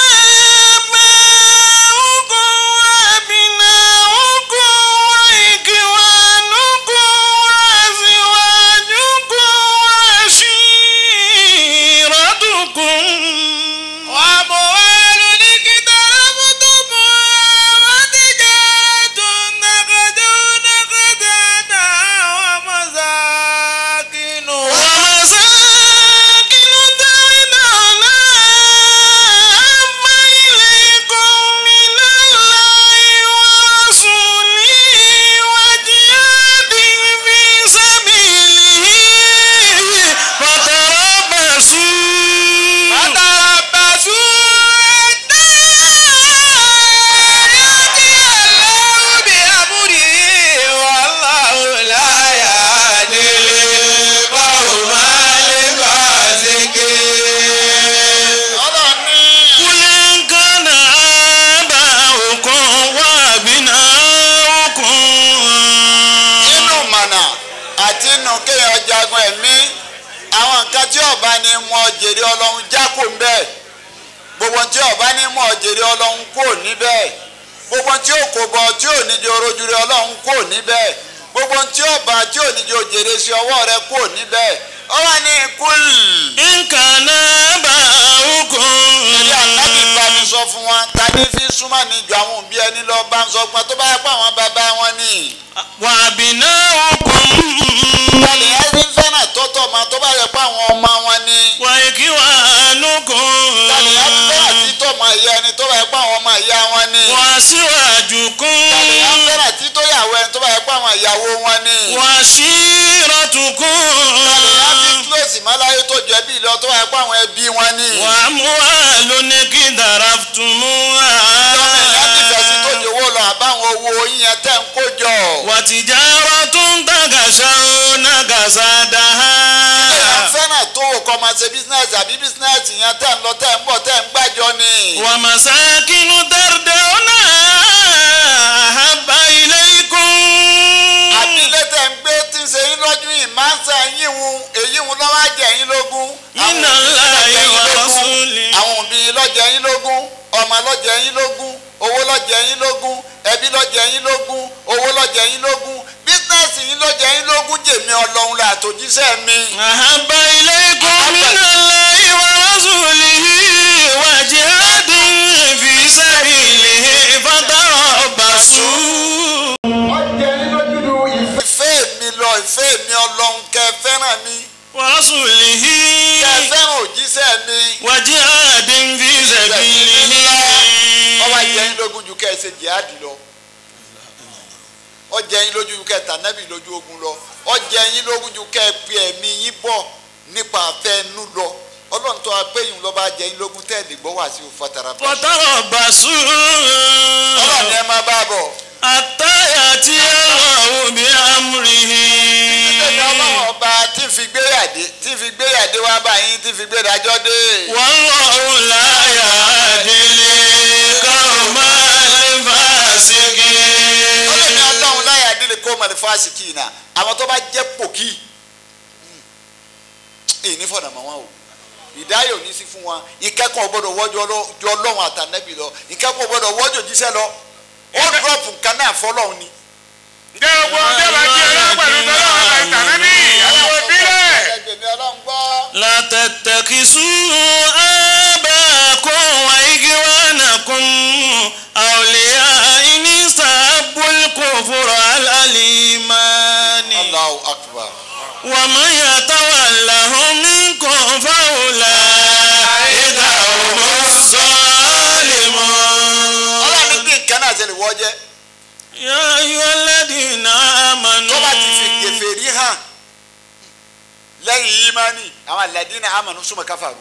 [SPEAKER 3] aba'ukum wa abna'ukum wa ikwanukum wa azwajukum wa ashiratukum.
[SPEAKER 2] tí ọba ní mọ jèrè Ọlọ́run jákò ń bẹ́ẹ̀ gbogbo tí ọba ní mọ jèrè Ọlọ́run kò níbẹ̀ gbogbo tí ó kò bọ̀ tí ò ní jẹ́ orojúre Ọlọ́run kò níbẹ̀ gbogbo tí ọba tí ò ní jẹ́ òjèrè sí ọwọ́ rẹ kò níbẹ̀ ó wà ní kúl. nǹkan náà bá òkun. ẹ̀rí ànábì bá mi sọ fún wa tani fi súnmọ́ ní ju àwọn òbí ẹni lọ bá ń sọ pé tó bá yẹ pé àwọn bàbá wọn ni.
[SPEAKER 3] wàbí náà òkun.
[SPEAKER 2] tani ẹni fẹ́ràn tọ́tọ̀ ma tó bá yẹ pé àwọn ọmọ wọn ni.
[SPEAKER 3] wàyí kí wà á nùkún.
[SPEAKER 2] tani ẹni fẹ́ràn títọ́ ma ìyá ẹni tó bá yẹ pé àwọn ọmọ ìyá wọn ni.
[SPEAKER 3] wà á síwájú kún.
[SPEAKER 2] tani ẹni fẹ́ràn títọ́ ìyàwó ẹni tó bá yẹ pé àwọn ìyàwó wọn ni.
[SPEAKER 3] wà á sí ìrọ̀tùkún.
[SPEAKER 2] tani ẹni kílòsì máláyé tó jẹ́ bí ìlọ tó bá yẹ pé àwọn ẹbí wọn ni.
[SPEAKER 3] wà á mú wà lónìí kí dàrá tùmú wà.
[SPEAKER 2] tọ́mọ ìyá nífẹ̀ẹ́ sí tó jẹ́ owó lọ àbáwọn owó yíyan tẹ́ ń kó jọ.
[SPEAKER 3] wà tìjàrọ̀ tún dàgàṣà ó nàgàṣà dáhà.
[SPEAKER 2] èèyàn fẹ́ràn tó wò kọ́ máa ṣe bísínẹ́sì àbí bísínẹ́sì yẹn tẹ́ ń lọ tẹ́ ń bọ̀ tẹ́ ń gbàjọ ni.
[SPEAKER 3] wà màsákínú dẹ́rẹ́dẹ́ ó náà àhábà ilé ikún.
[SPEAKER 2] àbílẹ̀ tẹ̀ ń gbé tí ń ṣe yín lọ́dún yìí máa ń sẹ́ yín wun èyí wun lọ́wọ́ àjẹ́ yín lógún.
[SPEAKER 3] iná ńlá ìwà rọ́sùlì.
[SPEAKER 2] àwọn òbí lọ́jẹ́ yín lógún ọmọ lọ́jẹ́ yín lógún owó lọ́jẹ́ yín lógún ẹbí lọ́jẹ́ yín lógún owó lọ́jẹ́ yín lógún bísínẹ́sì yín lọ́jẹ́ yín lógún jèmi Ọlọ́run la àtòjíṣẹ́ mi.
[SPEAKER 3] àhábà ilé ikún iná ńlá ìwà rọ́sùlì wà jihadin fi sabilihi fatarabbasu.
[SPEAKER 2] ọjẹ́ yín lójú ìfẹ́ mi lọ ìfẹ́ mi Ọlọ́run kẹ́ fẹ́ràn mi.
[SPEAKER 3] wa rasulihi.
[SPEAKER 2] kẹ́ fẹ́ràn òjíṣẹ́ mi.
[SPEAKER 3] wa jihadin fi sabilihi.
[SPEAKER 2] ọwọ́ ajẹ́ yín lógún ju kẹ́ ẹ ṣe jihadi lọ ọjẹ́ yín lójú ju kẹ́ ẹ tànábì lójú ogun lọ ọjẹ́ yín lógún ju kẹ́ ẹ pe ẹ̀mí yín bọ̀ nípa àfẹnú lọ Ọlọ́run tó apẹ́yìn lọ́ba ajẹ́ yín lógún tẹ́ẹ̀lì gbọ́ wá sí fatarabbasu.
[SPEAKER 3] fatarabbasu.
[SPEAKER 2] Ọlọ́run ẹ máa bá a bọ̀.
[SPEAKER 3] àtàyàtì Allahu bi amrihi.
[SPEAKER 2] ìgbésẹ̀ Ọlọ́run ọba tí ń fi gbéyàdé tí ń fi gbéyàdé wá báyìí tí ń fi gbédájọ́ dé.
[SPEAKER 3] wallahu la yahdil qawmal fasiqin.
[SPEAKER 2] Ọlọ́run Ọlọ́run la yahdil qawmal fasiqin náà àwọn tó bá jẹ́ pòkì èyí ní fọ̀nà mọ́ wọn o ìdáyà ò ní sí fún wọn ìkẹ́kọ̀ọ́ gbọ́dọ̀ wọ́jọ́ ọlọ́run àtànẹ́bì lọ ìkẹ́kọ̀ọ́ gbọ́dọ̀ wọ́jọ́ jíṣẹ́ lọ ó dúrọ́pù nǹkan náà fọlọ́run ni.
[SPEAKER 4] ǹjẹ́ gbogbo ọjọ́ bá jẹ́ ọlọ́run pẹ̀lú tọ́lọ́run ọba ìtànẹ́bì àtiwọ́ bílẹ̀.
[SPEAKER 3] لا تتخذوا آباءكم وإخوانكم أولياء إن استحبوا الكفر على الإيمان.
[SPEAKER 2] Allahu akbar.
[SPEAKER 3] ومن يتولهم منكم فأولئك هم الظالمون.
[SPEAKER 2] ọlọ́run ní bí nǹkan náà ṣe lè wọ́ jẹ́.
[SPEAKER 3] يا أيها الذين آمنوا.
[SPEAKER 2] tó bá ti fi kèfèrí hàn lẹ́yìn ìmánì àwọn alladina amanu súnmọ́ káfàrú.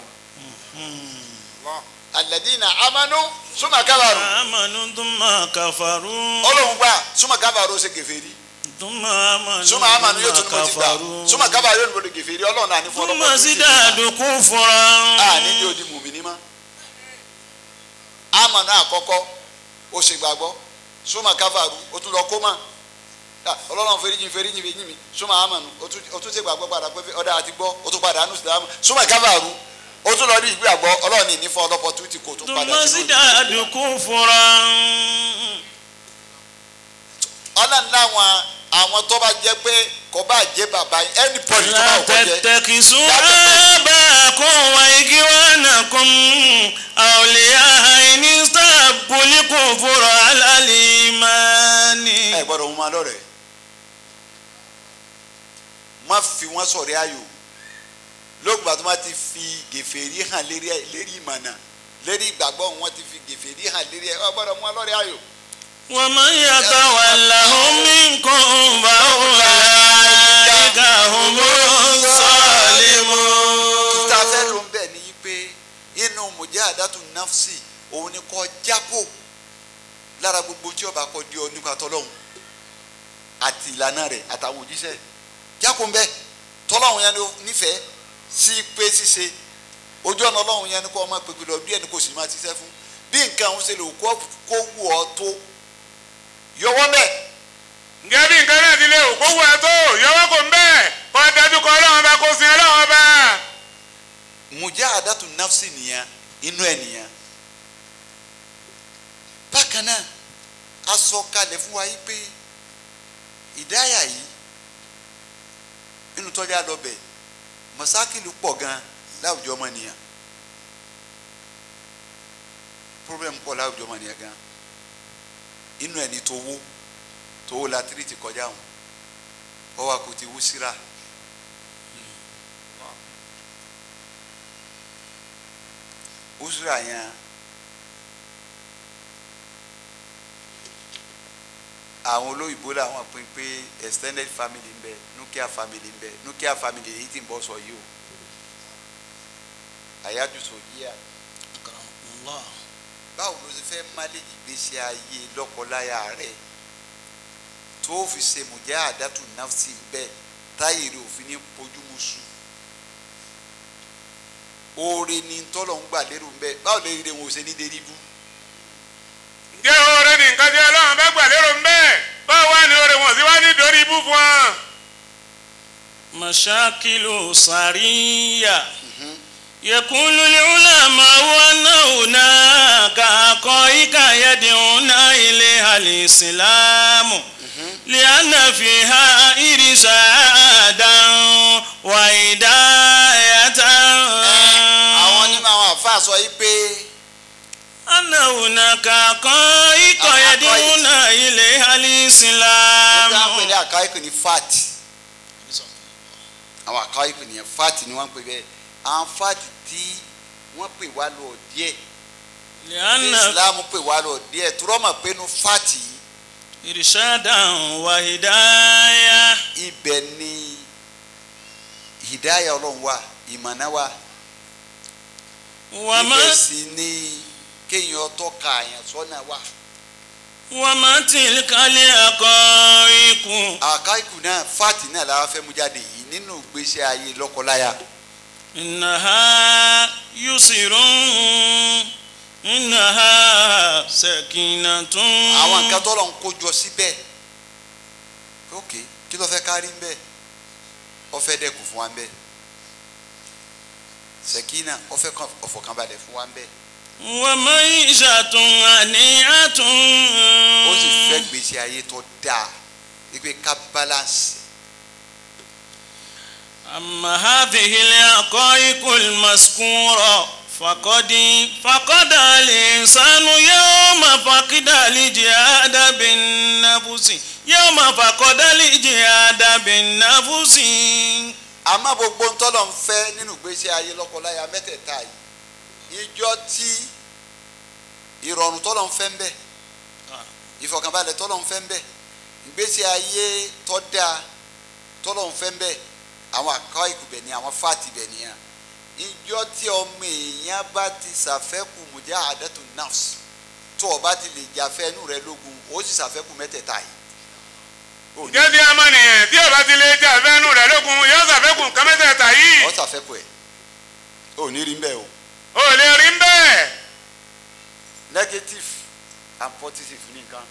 [SPEAKER 2] alladina amanu súnmọ́ káfàrú.
[SPEAKER 3] آمنوا ثم كفروا.
[SPEAKER 2] ọlọ́run gbà súnmọ́ káfàrú ó ṣe kèfèrí.
[SPEAKER 3] ثم آمنوا
[SPEAKER 2] súnmọ́ amanu yóò tún mọ̀ ti gbà súnmọ́ káfàrú yóò tún mọ̀ ti kèfèrí ọlọ́run náà ní fún ọlọ́pàá.
[SPEAKER 3] ثم ازدادوا كفرا.
[SPEAKER 2] a ní ní odi mùmíní mọ́. amanu àkọ́kọ́ ó ṣe gbàgbọ́ súnmọ́ káfàrú ó tún lọ kó mọ́. ọlọ́run fèrèjì fèrèjì fèrèjì mi súnmọ́ amanu ó tún ṣe gbàgbọ́ padà pé ọ̀dà àti gbọ́ ó tún padà nù sílámù súnmọ́ káfàrú ó tún lọ rí ìgbé àgbọ̀ ọlọ́run ní ìnífọ̀ ọlọ́pọ̀ tó ti kò tún padà
[SPEAKER 3] ثم ازدادوا كفرا.
[SPEAKER 2] ọlọ́run láwọn àwọn tó bá jẹ́ pé kò bá jẹ́ bàbá ẹni pọ̀jù tó bá
[SPEAKER 3] لا
[SPEAKER 2] wọ̀ jẹ́.
[SPEAKER 3] تتخذوا آباءكم وإخوانكم أولياء إن استحبوا الكفر على الإيمان.
[SPEAKER 2] ẹ gbọ́dọ̀ wọn máa lọ́rẹ̀ẹ́ má fi wọn sọ̀rọ̀ ayò lóògbà tó má ti fi gèfèrí hàn lérí ìmọ̀nà lérí ìgbàgbọ́ wọn ti fi gèfèrí hàn lérí ẹ gbọ́dọ̀ wọn lọ́rẹ̀ẹ́ ayò.
[SPEAKER 3] ومن يتولهم منكم فأولئك هم الظالمون.
[SPEAKER 2] ìta fẹ́ ló ń bẹ̀ ní pé inú mujahadatu nafsi òun ni kò jákò lára gbogbo tí ọba kọ di ọ nípa tọlọ́hun àti ìlànà rẹ̀ àtàwọn òjíṣẹ́ jákò ń bẹ tọlọ́hun yẹn nífẹ̀ẹ́ sí pé ṣíṣe ojú ọ̀nà ọlọ́hun yẹn ni kò ọmọ pèpè lọ bí ẹni kò sì máa ṣiṣẹ́ fún bí nǹkan òun ṣe lè kó wù ọ́ tó yọwọ́ bẹ́ẹ̀.
[SPEAKER 4] ǹjẹ́ bí nǹkan náà ti lè wò kó wù ẹ́ tó yọwọ́ kò ń bẹ́ẹ̀ kó dájú kọ ọlọ́run ọba kó sin ọlọ́run ọba.
[SPEAKER 2] mujahadatu nafsi nìyẹn inú ẹ̀ nìyẹn. bákan náà a sọ kalẹ̀ fún wa yìí pé ìdáyà yìí nínú tọ́jà lọ́bẹ̀ mọ̀sákìlì pọ̀ gan láwùjọ ọmọnìyàn problem pọ̀ láwùjọ ọmọnìyàn gan inú ẹni tó wó tó wó látìrì ti kọjá wọn ọwọ́ kò ti wú síra wú síra yẹn àwọn olóyìnbó làwọn pín pé extended family ń bẹ nuclear family ń bẹ nuclear family èyí tí ń bọ́ sọ yìí o àyájúsọ yìí à báwo ló ti fẹ́ máléjì gbèsè ayé lọ́kọláya rẹ̀ tó fi ṣe mujahadatu nafsi bẹ́ẹ̀ táyé rẹ̀ òfin ní pojúmusu oore ni tọ́lọ̀ ń gbà lérò ń bẹ́ẹ̀ báwo lè rí wọn ò ṣe ní deribu.
[SPEAKER 4] ǹjẹ́ oore ni nǹkan tí ọlọ́run bá gbà lérò ń bẹ́ẹ̀ báwo wá ní oore wọn sí wá ní ìdórí ibú fún wọn.
[SPEAKER 3] mashakilu sariya. يقول العلماء أن هناك حقائق يدعون إليها الإسلام لأن فيها إرشادا وهداية.
[SPEAKER 2] àwọn onímọ̀ àwọn àfáà sọ yìí pé.
[SPEAKER 3] أن هناك حقائق يدعون إليها الإسلام.
[SPEAKER 2] wọ́n ń pè ní àkáìkù ní fat àwọn àkáìkù ní fat ni wọ́n ń pè bẹ́ẹ̀ àwọn fat tí wọ́n pè wá lọ díẹ̀ tí Islam pè wá lọ díẹ̀ turọ́mọ̀ pé nu fati.
[SPEAKER 3] irshadan wa hidaya.
[SPEAKER 2] ibẹ̀ ni hidaya ọlọ́run wa ìmọ̀nà wa. ibẹ̀ sì ni kéèyàn tọ́ka àyàn sọ́nà wa.
[SPEAKER 3] wa ma tilka li aqaiku.
[SPEAKER 2] àkáìkù náà fati náà la fẹ́ mú jáde yìí nínú ìgbésí ayé lọ́kọláya.
[SPEAKER 3] إنها يسر إنها سكينة.
[SPEAKER 2] àwọn nǹkan tó lọ ń kójọ síbẹ̀ ok kí ló fẹ́ kárí ń bẹ̀ ọ fẹ́ dẹ́kun fún wa ń bẹ̀ sẹ́kínà ó fẹ́ kàn ọ̀fọ̀kànbalẹ̀ fún wa ń bẹ́ẹ̀.
[SPEAKER 3] ومعيشة هنيئة
[SPEAKER 2] ó sì fẹ́ gbèsè ayé tó dáa wípé ká balance.
[SPEAKER 3] أما هذه الحقائق المذكورة فقد فقد الإنسان يوم فقد الجهاد بالنفس يوم فقد الجهاد بالنفس.
[SPEAKER 2] àmọ́ gbogbo ń tọ́lọ̀ ń fẹ́ nínú gbèsè ayé lọ́kọláya mẹ́tẹ̀ẹ̀ta yìí ìjọ tí ìrọ̀rùn tọ́lọ̀ ń fẹ́ ń bẹ ìfọ̀kànbalẹ̀ tọ́lọ̀ ń fẹ́ ń bẹ ìgbésí ayé tó dáa tọ́lọ̀ ń fẹ́ ń bẹ àwọn àkọ́ ìkùbẹ̀ ni àwọn fáàtì bẹ̀ nìyẹn ìjọ tí ọmọ èèyàn bá ti ṣàfẹ́kù mujahadatu nafs tó o bá ti lè jàfẹ́ inú rẹ lógun ó sì ṣàfẹ́kù mẹ́tẹ̀ẹ̀ta yìí.
[SPEAKER 4] jẹ́ ti amánìyàn tí o bá ti lè jàfẹ́ inú rẹ lógun yóò ṣàfẹ́kù nǹkan mẹ́tẹ̀ẹ̀ta yìí.
[SPEAKER 2] ó ṣàfẹ́kù ẹ̀ ò ní rí ń bẹ́ẹ̀ o.
[SPEAKER 4] o lè rí ń bẹ́ẹ̀.
[SPEAKER 2] negative and positive ní nǹkan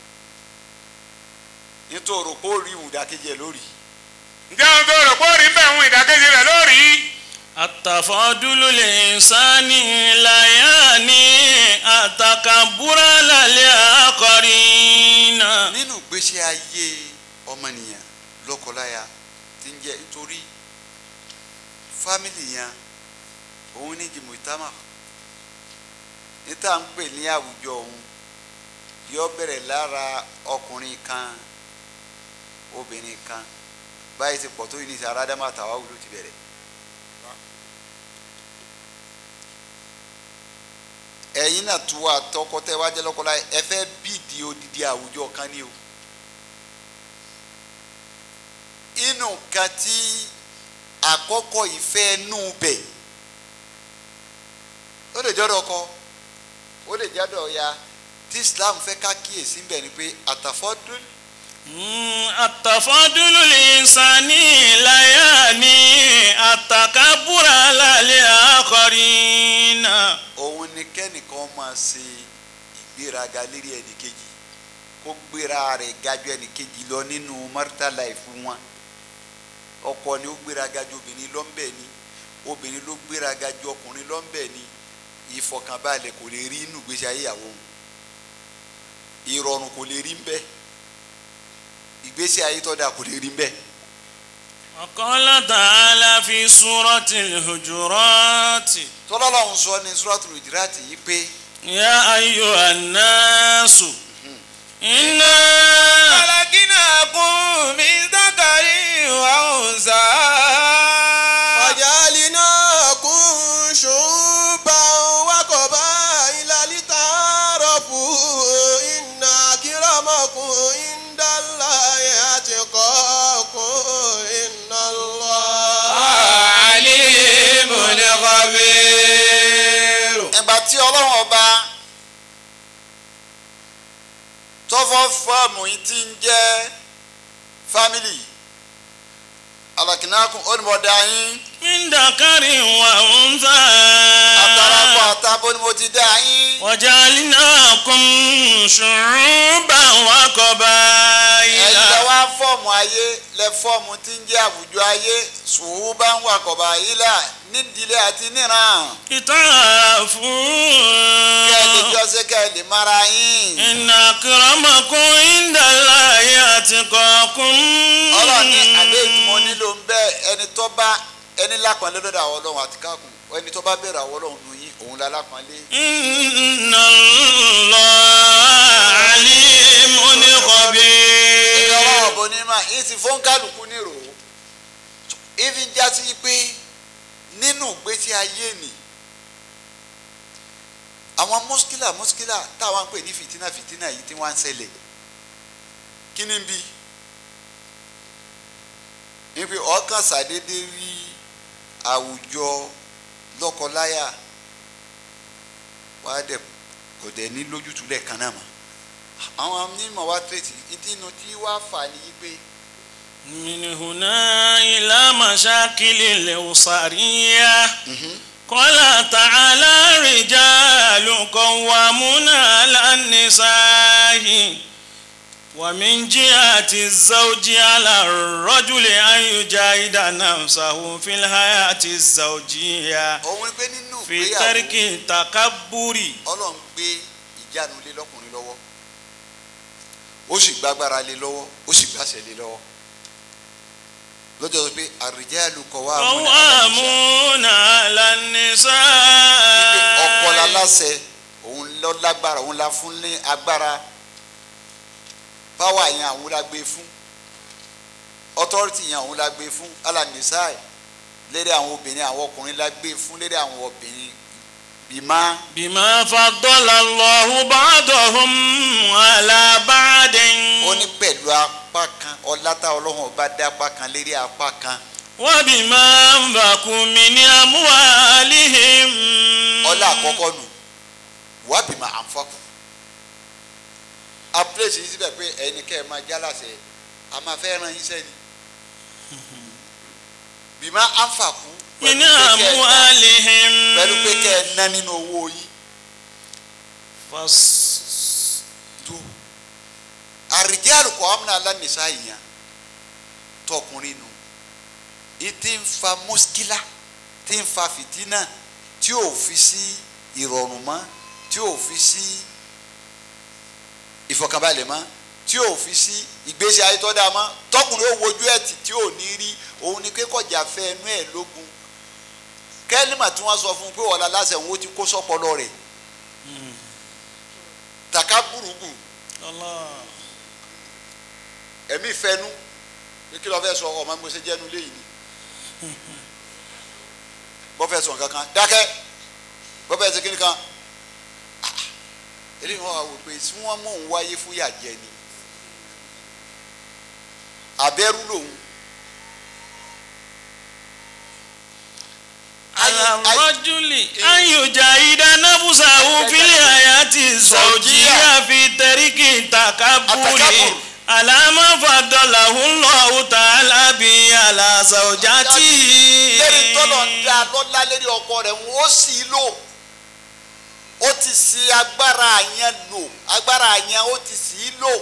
[SPEAKER 2] nítorí kó rí ìwùdákejì ẹ̀ lórí.
[SPEAKER 4] ǹjẹ́ ohun tó rò pé ó rí ń bẹ̀ ń ìdákejì rẹ̀ lórí.
[SPEAKER 3] التفاضل الإنسان لا يعني التكبر على الآخرين.
[SPEAKER 2] nínú ìgbésí ayé ọmọnìyàn lọ́kọláya tí ń jẹ́ nítorí fámìlì yẹn òun ní jìmùtámà níta ń pè ní àwùjọ òun yóò bẹ̀rẹ̀ lára ọkùnrin kan obìnrin kan báyìí ti pọ̀ tó yìí ní sẹ́ aládàmà tàwa wúlò ti bẹ̀rẹ̀. ẹ̀yin náà tu àtọkọtẹ wájẹ lọ́kọláya ẹ fẹ́ bíìdì odidi àwùjọ kan ní o. inú kan tí àkọ́kọ́ ìfẹ́ nù bẹ̀ ó lè jọ́dọ̀ ọkọ ó lè jọ́dọ̀ ọ̀ya tí Islam fẹ́ ká kíyèsí ń bẹ̀ ni pé àtàfọ́dún.
[SPEAKER 3] التفاضل الإنساني لا يعني التكبر على الآخرين.
[SPEAKER 2] òun ni kẹ́nìkan máa ṣe ìgbéraga lérí ẹnìkejì kó gbéra rẹ̀ gajù ẹnìkejì lọ nínú marital life wọn. ọkọ ni ó gbéraga ju obìnrin lọ́nbẹ̀ ni obìnrin ló gbéraga ju ọkùnrin lọ́nbẹ̀ ni ìfọ̀kànbalẹ̀ kò lè rí inú ìgbésí ayé ìyàwó ìrọ̀rùn kò lè rí ń bẹ ìgbésí ayé tó dáa kò lè rí ń bẹ.
[SPEAKER 3] وقال تعالى في سورة الحجرات.
[SPEAKER 2] tọ́lọ́lọ́hún sọ ní suratul Hujurat yìí pé.
[SPEAKER 3] يا أيها الناس إنا
[SPEAKER 1] خلقناكم من ذكر وأنثى
[SPEAKER 5] وجعلناكم شعوبا وقبائل لتعارفوا إن أكرمكم عند الله أتقاكم إن الله
[SPEAKER 1] عليم خبير.
[SPEAKER 2] ìgbà tí ọlọ́run ọba tọ́fọ́ fọ́ọ̀mù yìí ti ń jẹ́ fámìlì alakinakun olùmọ̀dá yín.
[SPEAKER 3] من ذكر وأنثى
[SPEAKER 2] àtàràpọ̀ àtàbọ̀ ni mo ti dá yín.
[SPEAKER 3] وجعلناكم شعوبا وقبائل.
[SPEAKER 2] ẹ̀yin lẹ wá fọ́ọ̀mù ayé lẹ fọ́ọ̀mù tí ń jẹ́ àwùjọ ayé sùúrù bá ń wà kọ̀bà yìí là nídìílé àti níran.
[SPEAKER 3] لتعارفوا
[SPEAKER 2] kẹ́ ẹ lè jọ́sẹ́ kẹ́ ẹ lè mara yín.
[SPEAKER 3] إن أكرمكم عند الله أتقاكم.
[SPEAKER 2] ọlọ́run ní àlẹ́ ìtumọ̀ nílò ń bẹ́ ẹni tó bá ẹni lápọ̀nlé lọ́dọ̀ àwọn ọlọ́run àti káàkùn ẹni tó bá bẹ̀rẹ̀ àwọn ọlọ́run nù yín òun la lápọ̀nlé.
[SPEAKER 3] إن الله عليم خبير.
[SPEAKER 2] ìyá ọlọ́run ọ̀bọ ní mà yín ti fún kálukú nírò ìfi já sí pé nínú ìgbésí ayé nì àwọn mọ́síkìlà mọ́síkìlà táwọn ń pè ní fìtínà fìtínà yìí tí wọ́n ń ṣẹlẹ̀ kí ni bí níbi ọkàn ṣàdédé rí àwùjọ lọ́kọláya wàá dẹ̀ kò dẹ̀ ní lójútùú lẹ́ẹ̀kan náà mọ́ àwọn onímọ̀ wá tẹ̀sí ìdínú tí wàá fà ní yí pé.
[SPEAKER 3] من هنا إلى مشاكل الأسرية. قال تعالى رجال قوامون على النساء ومن جهة الزوج على الرجل أن يجاهد نفسه في الحياة الزوجية
[SPEAKER 2] òun ni pé nínú
[SPEAKER 3] في
[SPEAKER 2] ìgbéyàwó
[SPEAKER 3] ترك التكبر.
[SPEAKER 2] Ọlọ́run gbé ìjánu lé lọ́kùnrin lọ́wọ́ ó sì gbàgbára lé lọ́wọ́ ó sì gbàṣẹ lé lọ́wọ́ lọ́jọ́ pé ar-rijalu
[SPEAKER 3] قوامون على النساء.
[SPEAKER 2] ọkọ la láṣẹ òun lọ lágbára òun la fún ní agbára power yẹn àwọn la gbé fún authority yẹn àwọn la gbé fún ala nisai lérí àwọn obìnrin àwọn ọkùnrin la gbé fún lérí àwọn obìnrin bima.
[SPEAKER 3] بما فضل الله بعضهم على بعض.
[SPEAKER 2] ó ní pẹ̀lú apá kan ọlátà ọlọ́run ọba dá apá kan lérí apá kan.
[SPEAKER 3] وبما أنفقوا من أموالهم.
[SPEAKER 2] ọlá àkọ́kọ́ nù wà bima anfaqu. a place yìí síbẹ̀ pé ẹni kẹ́ ẹ máa jálàsẹ̀ a máa fẹ́ ran yín sẹ́ni. bima anfaqu.
[SPEAKER 3] من أموالهم.
[SPEAKER 2] pẹ̀lú pé kẹ́ ẹ ná nínú owó yìí. tó ar-rijalu qawwamuna ala nisa'i yẹn tọkùnrin nù ìtì ń fa mọ́síkílà tí ń fa fìtínà tí ò fi sí ìrọ̀rùn mọ́ tí ò fi sí ìfọ̀kànbalẹ̀ mọ́ tí ò fi sí ìgbésí ayé tó dáa mọ́ tọkùnrin ó wojú ẹ̀ tì tí ò ní rí òun ni pé kọjá fẹ́ ẹnu ẹ̀ lógun kẹ́límà tí wọ́n sọ fún un pé ọ̀la lásẹ̀ òun ó ti kó sọ́pọ̀lọ́ rẹ̀ tàkà burúkú ẹ̀mí fẹnu kí ló fẹ́ sọ ọmọ mo ṣe jẹ́nu léyìí ni bọ́ fẹ́ sọ nǹkan kan dákẹ́ bọ́ fẹ́ ṣe kí ni kan eléyìí wọn wà wò pé tí wọ́n mọ̀ ń wáyé fúyà jẹ ni abẹ́rú lòun.
[SPEAKER 3] على الرجل أن يجاهد نفسه في الحياة الزوجية في ترك التكبر على ما فضله الله تعالى به على زوجاته.
[SPEAKER 2] lẹ́rìí tọ́lọ̀ ń dá lọ́lá lérí ọkọ rẹ̀ wọ́n sì lò ó ti sí agbára yẹn lò agbára yẹn ó ti sì lò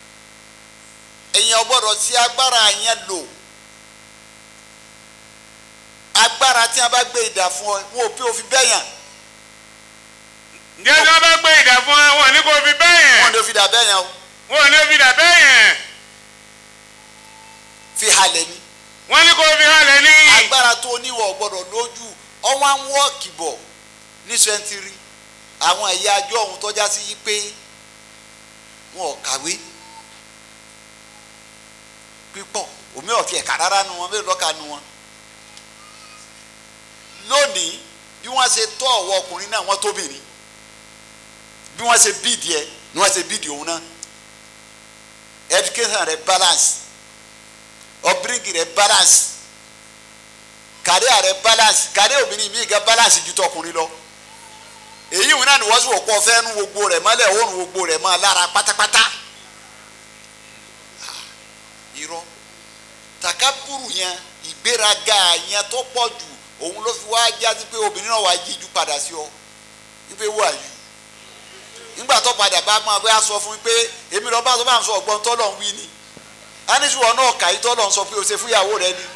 [SPEAKER 2] èèyàn gbọ́dọ̀ sí agbára yẹn lò agbára tí a bá gbé ìdá fún ọ wọn ò pé o fi bẹ́yàn.
[SPEAKER 4] ǹjẹ́ tí wọ́n bá gbé ìdá fún ẹ wọn ní kò fi bẹ́yàn.
[SPEAKER 2] wọn ò ní fi dà bẹ́yàn o.
[SPEAKER 4] wọn ò ní fi dà bẹ́yàn.
[SPEAKER 2] fi halẹ̀ ni.
[SPEAKER 4] wọ́n ní kò fi halẹ̀ ní.
[SPEAKER 2] agbára tó níwọ̀ gbọ́dọ̀ lójú ọwọ́ à ń wọ́ọ̀kì bọ̀ ní sẹ́ńtírì àwọn ẹ̀yà ajọ́ ọ̀hún tọ́já sí yí pé wọn ò kàwé pípọ̀ omi ọ̀kì ẹ̀ka rárá nu wọn mélòó lọ́ka nu wọn. lónìí bí wọ́n ṣe tọ́ ọ̀wọ́ ọkùnrin náà wọ́n tóbìnrin bí wọ́n ṣe bíìdì ẹ̀ ni wọ́n ṣe bíìdì òun náà education rẹ̀ balance upbringing rẹ̀ balance career rẹ̀ balance career obìnrin mi ga balance ju tọkùnrin lọ èyí òun náà ni wọ́n sì wò kọ́ fẹ́ nu gbogbo rẹ̀ mọ́lẹ̀ òun gbogbo rẹ̀ mọ́ lára pátápátá irọ́ takaburu yẹn ìgbéraga yẹn tó pọ̀ jù òun ló fi wá jáde pé obìnrin náà wá jíjú padà sí ọ wípé wà yù nígbà tó padà bá máa bá sọ fún mi pé èmi lọ bá tó bá ń sọ ọgbọ́n tọ́lọ̀ ń wí ni anísùwọ̀n náà kàyí tọ́lọ̀ ń sọ pé o ṣe fúyàwó rẹ ni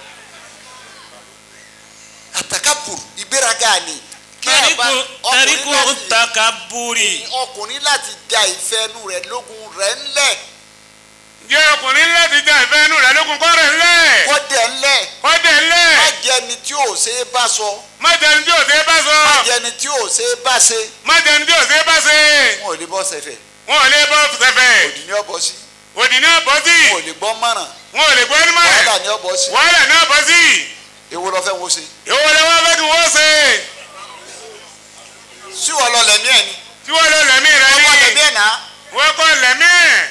[SPEAKER 2] àtàkàbùrù ìgbéraga ni kí ẹ bá
[SPEAKER 3] tẹ̀ríkù takaburi.
[SPEAKER 2] ọkùnrin láti da ìfẹ́ inú rẹ̀ lógun rẹ̀ ńlẹ̀.
[SPEAKER 4] jẹ́ ọkùnrin láti da ìfẹ́ inú rẹ̀ lógun kọ́ rẹ̀ ńlẹ̀.
[SPEAKER 2] kọ́ dẹ̀ ńlẹ̀.
[SPEAKER 4] kọ́ dẹ̀ ńlẹ̀.
[SPEAKER 2] má jẹ́ ni tí ò ṣe é bá sọ.
[SPEAKER 4] má jẹ́ ni tí ò ṣe é bá sọ.
[SPEAKER 2] má jẹ́ ni tí ò ṣe é bá ṣe.
[SPEAKER 4] má jẹ́ ni tí ò ṣe é bá ṣe.
[SPEAKER 2] wọn ò lè bọ́ sẹ́fẹ̀.
[SPEAKER 4] wọn ò lè bọ́ sẹ́fẹ̀.
[SPEAKER 2] òdì ni ọ bọ́ sí.
[SPEAKER 4] òdì ni ọ bọ́ sí.
[SPEAKER 2] wọn ò lè gbọ́ mọ̀ràn.
[SPEAKER 4] wọn ò lè gbọ́ mọ̀ràn.
[SPEAKER 2] wàhálà ni ọ bọ́ sí.
[SPEAKER 4] wàhálà ni ọ bọ́ sí.
[SPEAKER 2] èwo lọ fẹ́ wọ́n ṣe.
[SPEAKER 4] èwo lọ fẹ́ kí wọ́n ṣe.
[SPEAKER 2] sí wọ́n lọ lẹ̀mí ẹ̀ ni.
[SPEAKER 4] tí wọ́n lọ lẹ̀mí rẹ ní.
[SPEAKER 2] wọ́n kọ́ lẹ̀mí ẹ̀ náà.
[SPEAKER 4] wọ́n kọ́ lẹ̀mí ẹ̀.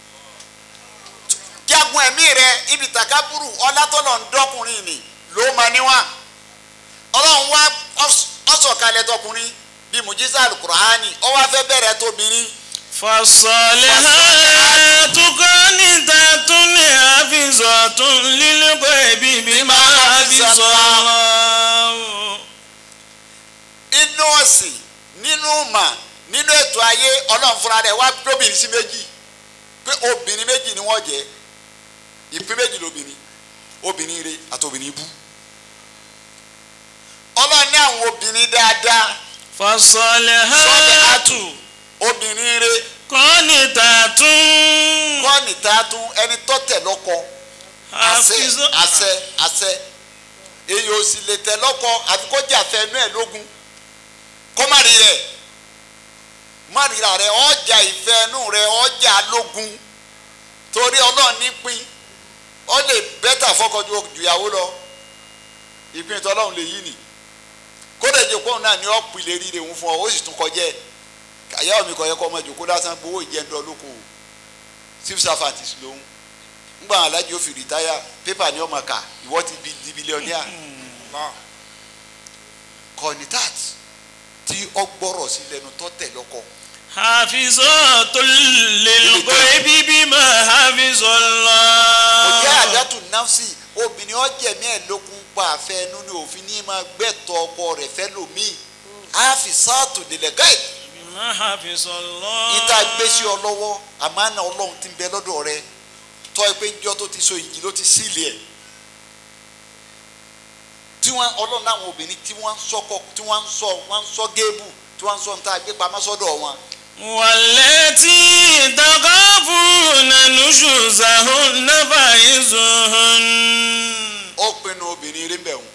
[SPEAKER 2] jagun ẹ̀mí rẹ ibi takaburu ọlátọ́lọ̀ ń dọ́kùnrin ni ló máa níwá ọlọ́run wá ọ̀sọ̀kalẹ̀ tọkùnrin bíi mùjísà alukur'ani ó wá fẹ́ bẹ̀rẹ̀ tóbìnrin.
[SPEAKER 3] فالصالحات قانتات حافظات للغيب بما حفظ الله.
[SPEAKER 2] inú ọ̀sìn nínú mà nínú ètò ayé ọlọ́run fúnra rẹ̀ wá tóbìnrin sí méjì pé obìnrin méjì ni wọ́n jẹ́ ìpín méjì lóbìnrin obìnrin ire àti obìnrin ibú ọlọ́run ní àwọn obìnrin dáadáa
[SPEAKER 3] fasalihatu
[SPEAKER 2] obìnrin ire
[SPEAKER 3] qanitatun
[SPEAKER 2] qanitatun ẹni tó tẹ̀ lọ́kọ àṣẹ àṣẹ àṣẹ èyí ò sì lè tẹ̀ lọ́kọ àfi kó jà fẹ́ inú ẹ̀ lógún kó má rí rẹ̀ má rí rẹ̀ ọjà ìfẹ́ inú rẹ̀ ọjà lógún torí ọlọ́run ní pín ọ lè bẹ́tà fọ́kọ ju ìyàwó lọ ìpín tó ọlọ́run lè yí ni kódà ìjòkó náà ni ọ pìlẹ̀ rí rẹ̀ ń fún ọ ó sì tún kọjá ẹ̀ kàyà omi kọ̀ yẹ kọ́ ọmọ ìjòkó lásán gbowó ìjẹ́ndọ́ lóko civil servant lòun ngbà alájí ó fi rìtáyà pépà ni ọmọ kà ìwọ ti di bílíọ̀nìà kọ́nítàt tí ọ gbọ́rọ̀ sí lẹ́nu tó tẹ̀ lọ́kọ.
[SPEAKER 3] hafizatul lil ghaibi bima hafizallah.
[SPEAKER 2] mo jẹ́ àdátù náfsì obìnrin ọ̀jẹ̀mí ẹ̀ lókun pa àfẹ́ ẹnu ní òfin ní máa gbẹ̀tọ̀ ọkọ rẹ̀ fẹ́ lòmíì hafizatul lil ghaibi
[SPEAKER 3] bima hafizallah.
[SPEAKER 2] ìta gbèsè ọ lọ́wọ́ àmánà ọlọ́run ti ń bẹ lọ́dọ̀ rẹ̀ tọ́ ẹ pé njọ́ tó ti so ìjì ló ti sílì ẹ̀ tí wọ́n ọlọ́run láwọn obìnrin tí wọ́n ń sọ́kọ tí wọ́n ń sọ wọ́n ń sọ géèbù tí wọ́n ń sọ níta gbé pamọ́ sọ́dọ̀ wọn.
[SPEAKER 3] wallati takhafuna nushuzahunna fa'izuhun.
[SPEAKER 2] ó pinnu obìnrin rí mbẹ̀ wọn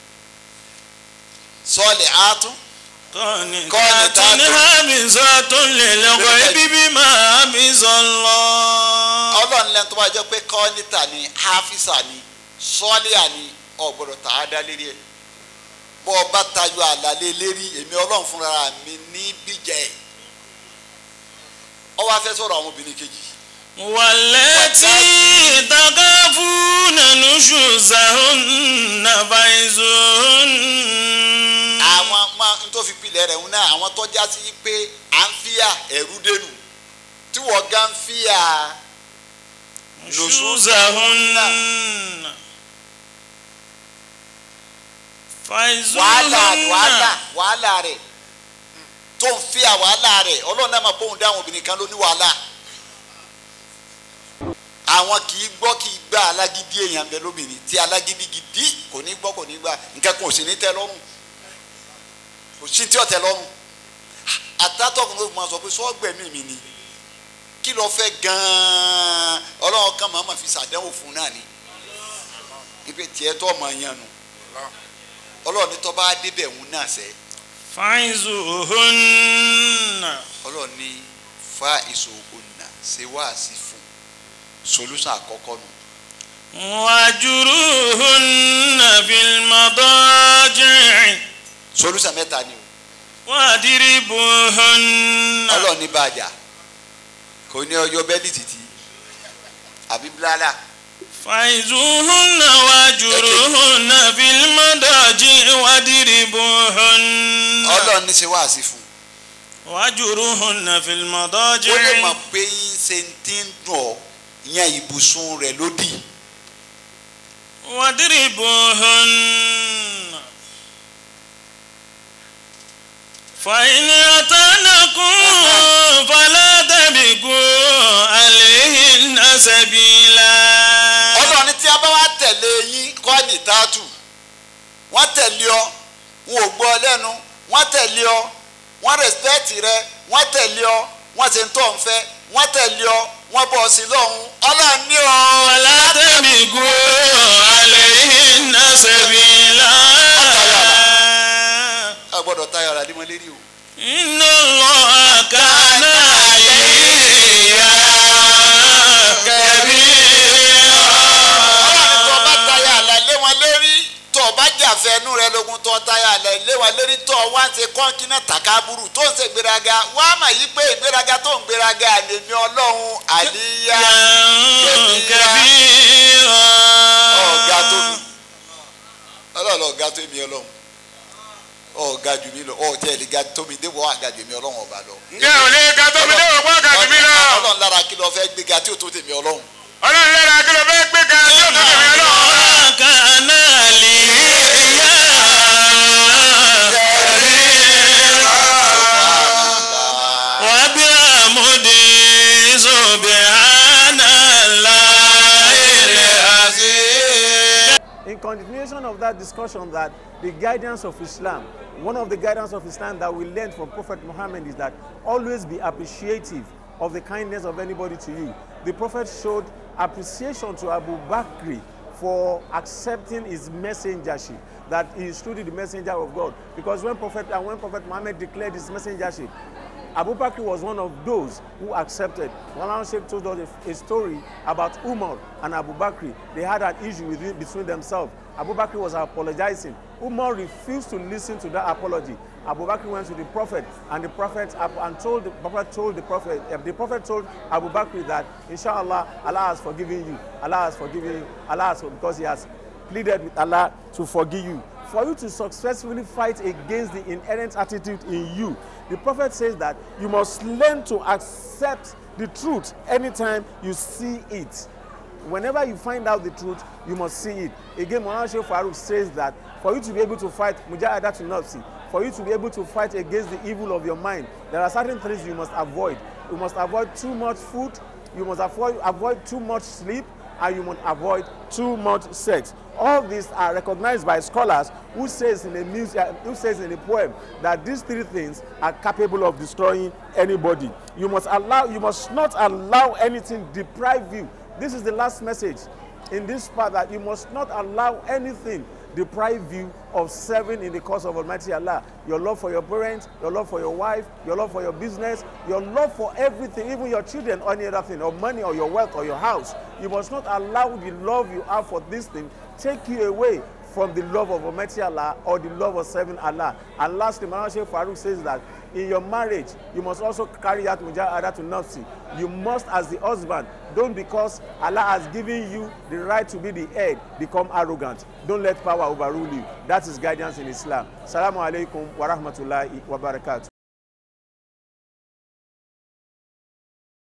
[SPEAKER 2] sọ́ọ̀lì àátún.
[SPEAKER 3] qanitatun hafizatun lil ghaibi bima hafizallah.
[SPEAKER 2] ọlọ́run lẹ́nu tó bá jẹ́ pé kọ́nítà ni háfísà ni sọ́ọ̀lìà ni ọ̀gbọ́dọ̀ tà á dá lérí ẹ̀ bọ́ ọ bá tayọ àlàlé lérí èmi ọlọ́run fúnra mi ní bíjà ẹ̀ ọ wá fẹ́ sọ̀rọ̀ àwọn obìnrin kejì.
[SPEAKER 3] wallati takhafuna nushuzahunna fa'izuhun.
[SPEAKER 2] àwọn máa ń tó fi pilẹ̀ rẹ̀ ń náà àwọn tọ́já sí pé à ń fíyà ẹ̀rú dénú tí wọ́n gá ń fíyà
[SPEAKER 3] nushuzahunna
[SPEAKER 2] wàhálà wàhálà wàhálà rẹ̀ tó ń fíyà wàhálà rẹ̀ ọlọ́run náà máa bóun dáhùn obìnrin kan ló ní wàhálà àwọn kì í gbọ́ kì í gbà alágídí èèyàn bẹ lóbìnrin tí alágídí gidi kò ní gbọ́ kò ní gbà nǹkan kan ò sì ní tẹ́ lọ́rùn kò sí tí ọ̀tẹ̀ lọ́rùn àtàtọ̀kùn ló máa sọ pé sọ́gbẹ̀mí mi ni kí ló fẹ́ gan-an ọlọ́run kan máa ma fi ṣàdánwò fún náà ni ibi tiẹ̀ tó ọmọ yẹn nu ọlọ́run ní tó bá débẹ̀ òun náà sẹ́.
[SPEAKER 3] fa'izuhunna.
[SPEAKER 2] ọlọ́run ní fa ìṣòhunna ṣe wáàsí fún solution àkọ́kọ́ nù.
[SPEAKER 3] wahjuruhunna fil madaji'.
[SPEAKER 2] solution mẹ́ta ni o.
[SPEAKER 3] wadribuhunna.
[SPEAKER 2] ọlọ́run ní bàjá kò ní ọyọ bẹ́ẹ̀lì títí àbí bílálà.
[SPEAKER 3] fa'izuhunna wahjuruhunna fil madaji' wadribuhunna.
[SPEAKER 2] ọlọ́run ní ṣe wáàsí fún.
[SPEAKER 3] wahjuruhunna fil madaji'.
[SPEAKER 2] ó lè mọ̀ pé ṣe ń tí ń dùn ọ́ ìyẹn ibùsùn rẹ̀ lódì.
[SPEAKER 3] wadribuhunna. فإن أطعنكم فلا تبغوا عليهن سبيلا.
[SPEAKER 2] ọlọ́run ní tí a bá wá tẹ̀lé yín kọ́ ní tààtù wọ́n tẹ̀lé ọ wọn ò gbọ́ lẹ́nu wọ́n tẹ̀lé ọ wọ́n rẹ̀spẹ̀tì rẹ wọ́n tẹ̀lé ọ wọ́n ṣe ń tọ́ ń fẹ́ wọ́n tẹ̀lé ọ wọ́n bọ̀ sí lọ́hùn ọlọ́run ní ọ.
[SPEAKER 3] فلا تبغوا عليهن سبيلا.
[SPEAKER 2] a gbọ́dọ̀ tayọ ara lé mọ́ lérí o.
[SPEAKER 3] inna Allaha kana aliyya kabira.
[SPEAKER 2] ọlọ́run tó bá tayọ àlà lé wọn lérí tó bá jàfẹ́ inú rẹ lógun tó tayọ àlà lé wọn lérí tó wá ń ṣe kọ́ńkínà tàkàbùrù tó ń ṣe gbéraga wá mà yí pé ìgbéraga tó ń gbéraga àlèmí ọlọ́run àlíyá
[SPEAKER 3] kabira.
[SPEAKER 2] ọ̀gá tó mi ọlọ́run ọ̀gá tó mi ọlọ́run ọ̀gá jù mí lọ ọ̀tí ẹ̀ lè ga tó mi déwọ́ àga jù mí ọlọ́run ọba lọ.
[SPEAKER 4] ǹjẹ́ ò lè ga tó mi déwọ́ pọ́ àga jù mí lọ.
[SPEAKER 2] ọlọ́run lára kí ló fẹ́ gbéga tí ò tó tèmi ọlọ́run.
[SPEAKER 4] ọlọ́run lára kí ló fẹ́ gbéga tí ò tó tèmi ọlọ́run.
[SPEAKER 3] kana aliyya kabira. wa bi amudi subhana.
[SPEAKER 6] discussion that the guidance of Islam, one of the guidance of Islam that we learned from Prophet Muhammad is that always be appreciative of the kindness of anybody to you. The Prophet showed appreciation to Abu Bakr for accepting his messengership, that he is truly the messenger of God. Because when Prophet and when Prophet Muhammad declared his messengership, Abu Bakr was one of those who accepted. Maulana Sheikh told us a, a story about Umar and Abu Bakr. They had an issue with it between themselves. Abu Bakr was apologizing. Umar refused to listen to that apology. Abu Bakr went to the Prophet, and the Prophet and told the Prophet told the Prophet the Prophet told Abu Bakr that inshallah Allah has forgiven you. Allah has forgiven you. Allah has, because he has pleaded with Allah to forgive you. For you to successfully fight against the inherent attitude in you, the Prophet says that you must learn to accept the truth anytime you see it. Whenever you find out the truth, you must see it. Again, Maulana Sheikh Farouk says that for you to be able to fight Mujahadatun Nafsi, for you to be able to fight against the evil of your mind, there are certain things you must avoid. You must avoid too much food, you must avoid, avoid too much sleep, and you must avoid too much sex. All these are recognized by scholars who says in a music, who says in a poem that these three things are capable of destroying anybody. You must allow, you must not allow anything deprive you. This is the last message in this part, that you must not allow anything deprive you of serving in the cause of Almighty Allah. Your love for your parents, your love for your wife, your love for your business, your love for everything, even your children or any other thing, or money or your wealth or your house. You must not allow the love you have for this thing take you away from the love of Almighty Allah or the love of serving Allah. And lastly, Maulana Sheikh Farouk says that in your marriage, you must also carry out Mujahadatun Nafsi. You must, as the husband, don't, because Allah has given you the right to be the head, become arrogant. Don't let power overrule you. That is guidance in Islam. Assalamu alaikum wa rahmatullahi wa barakatuh.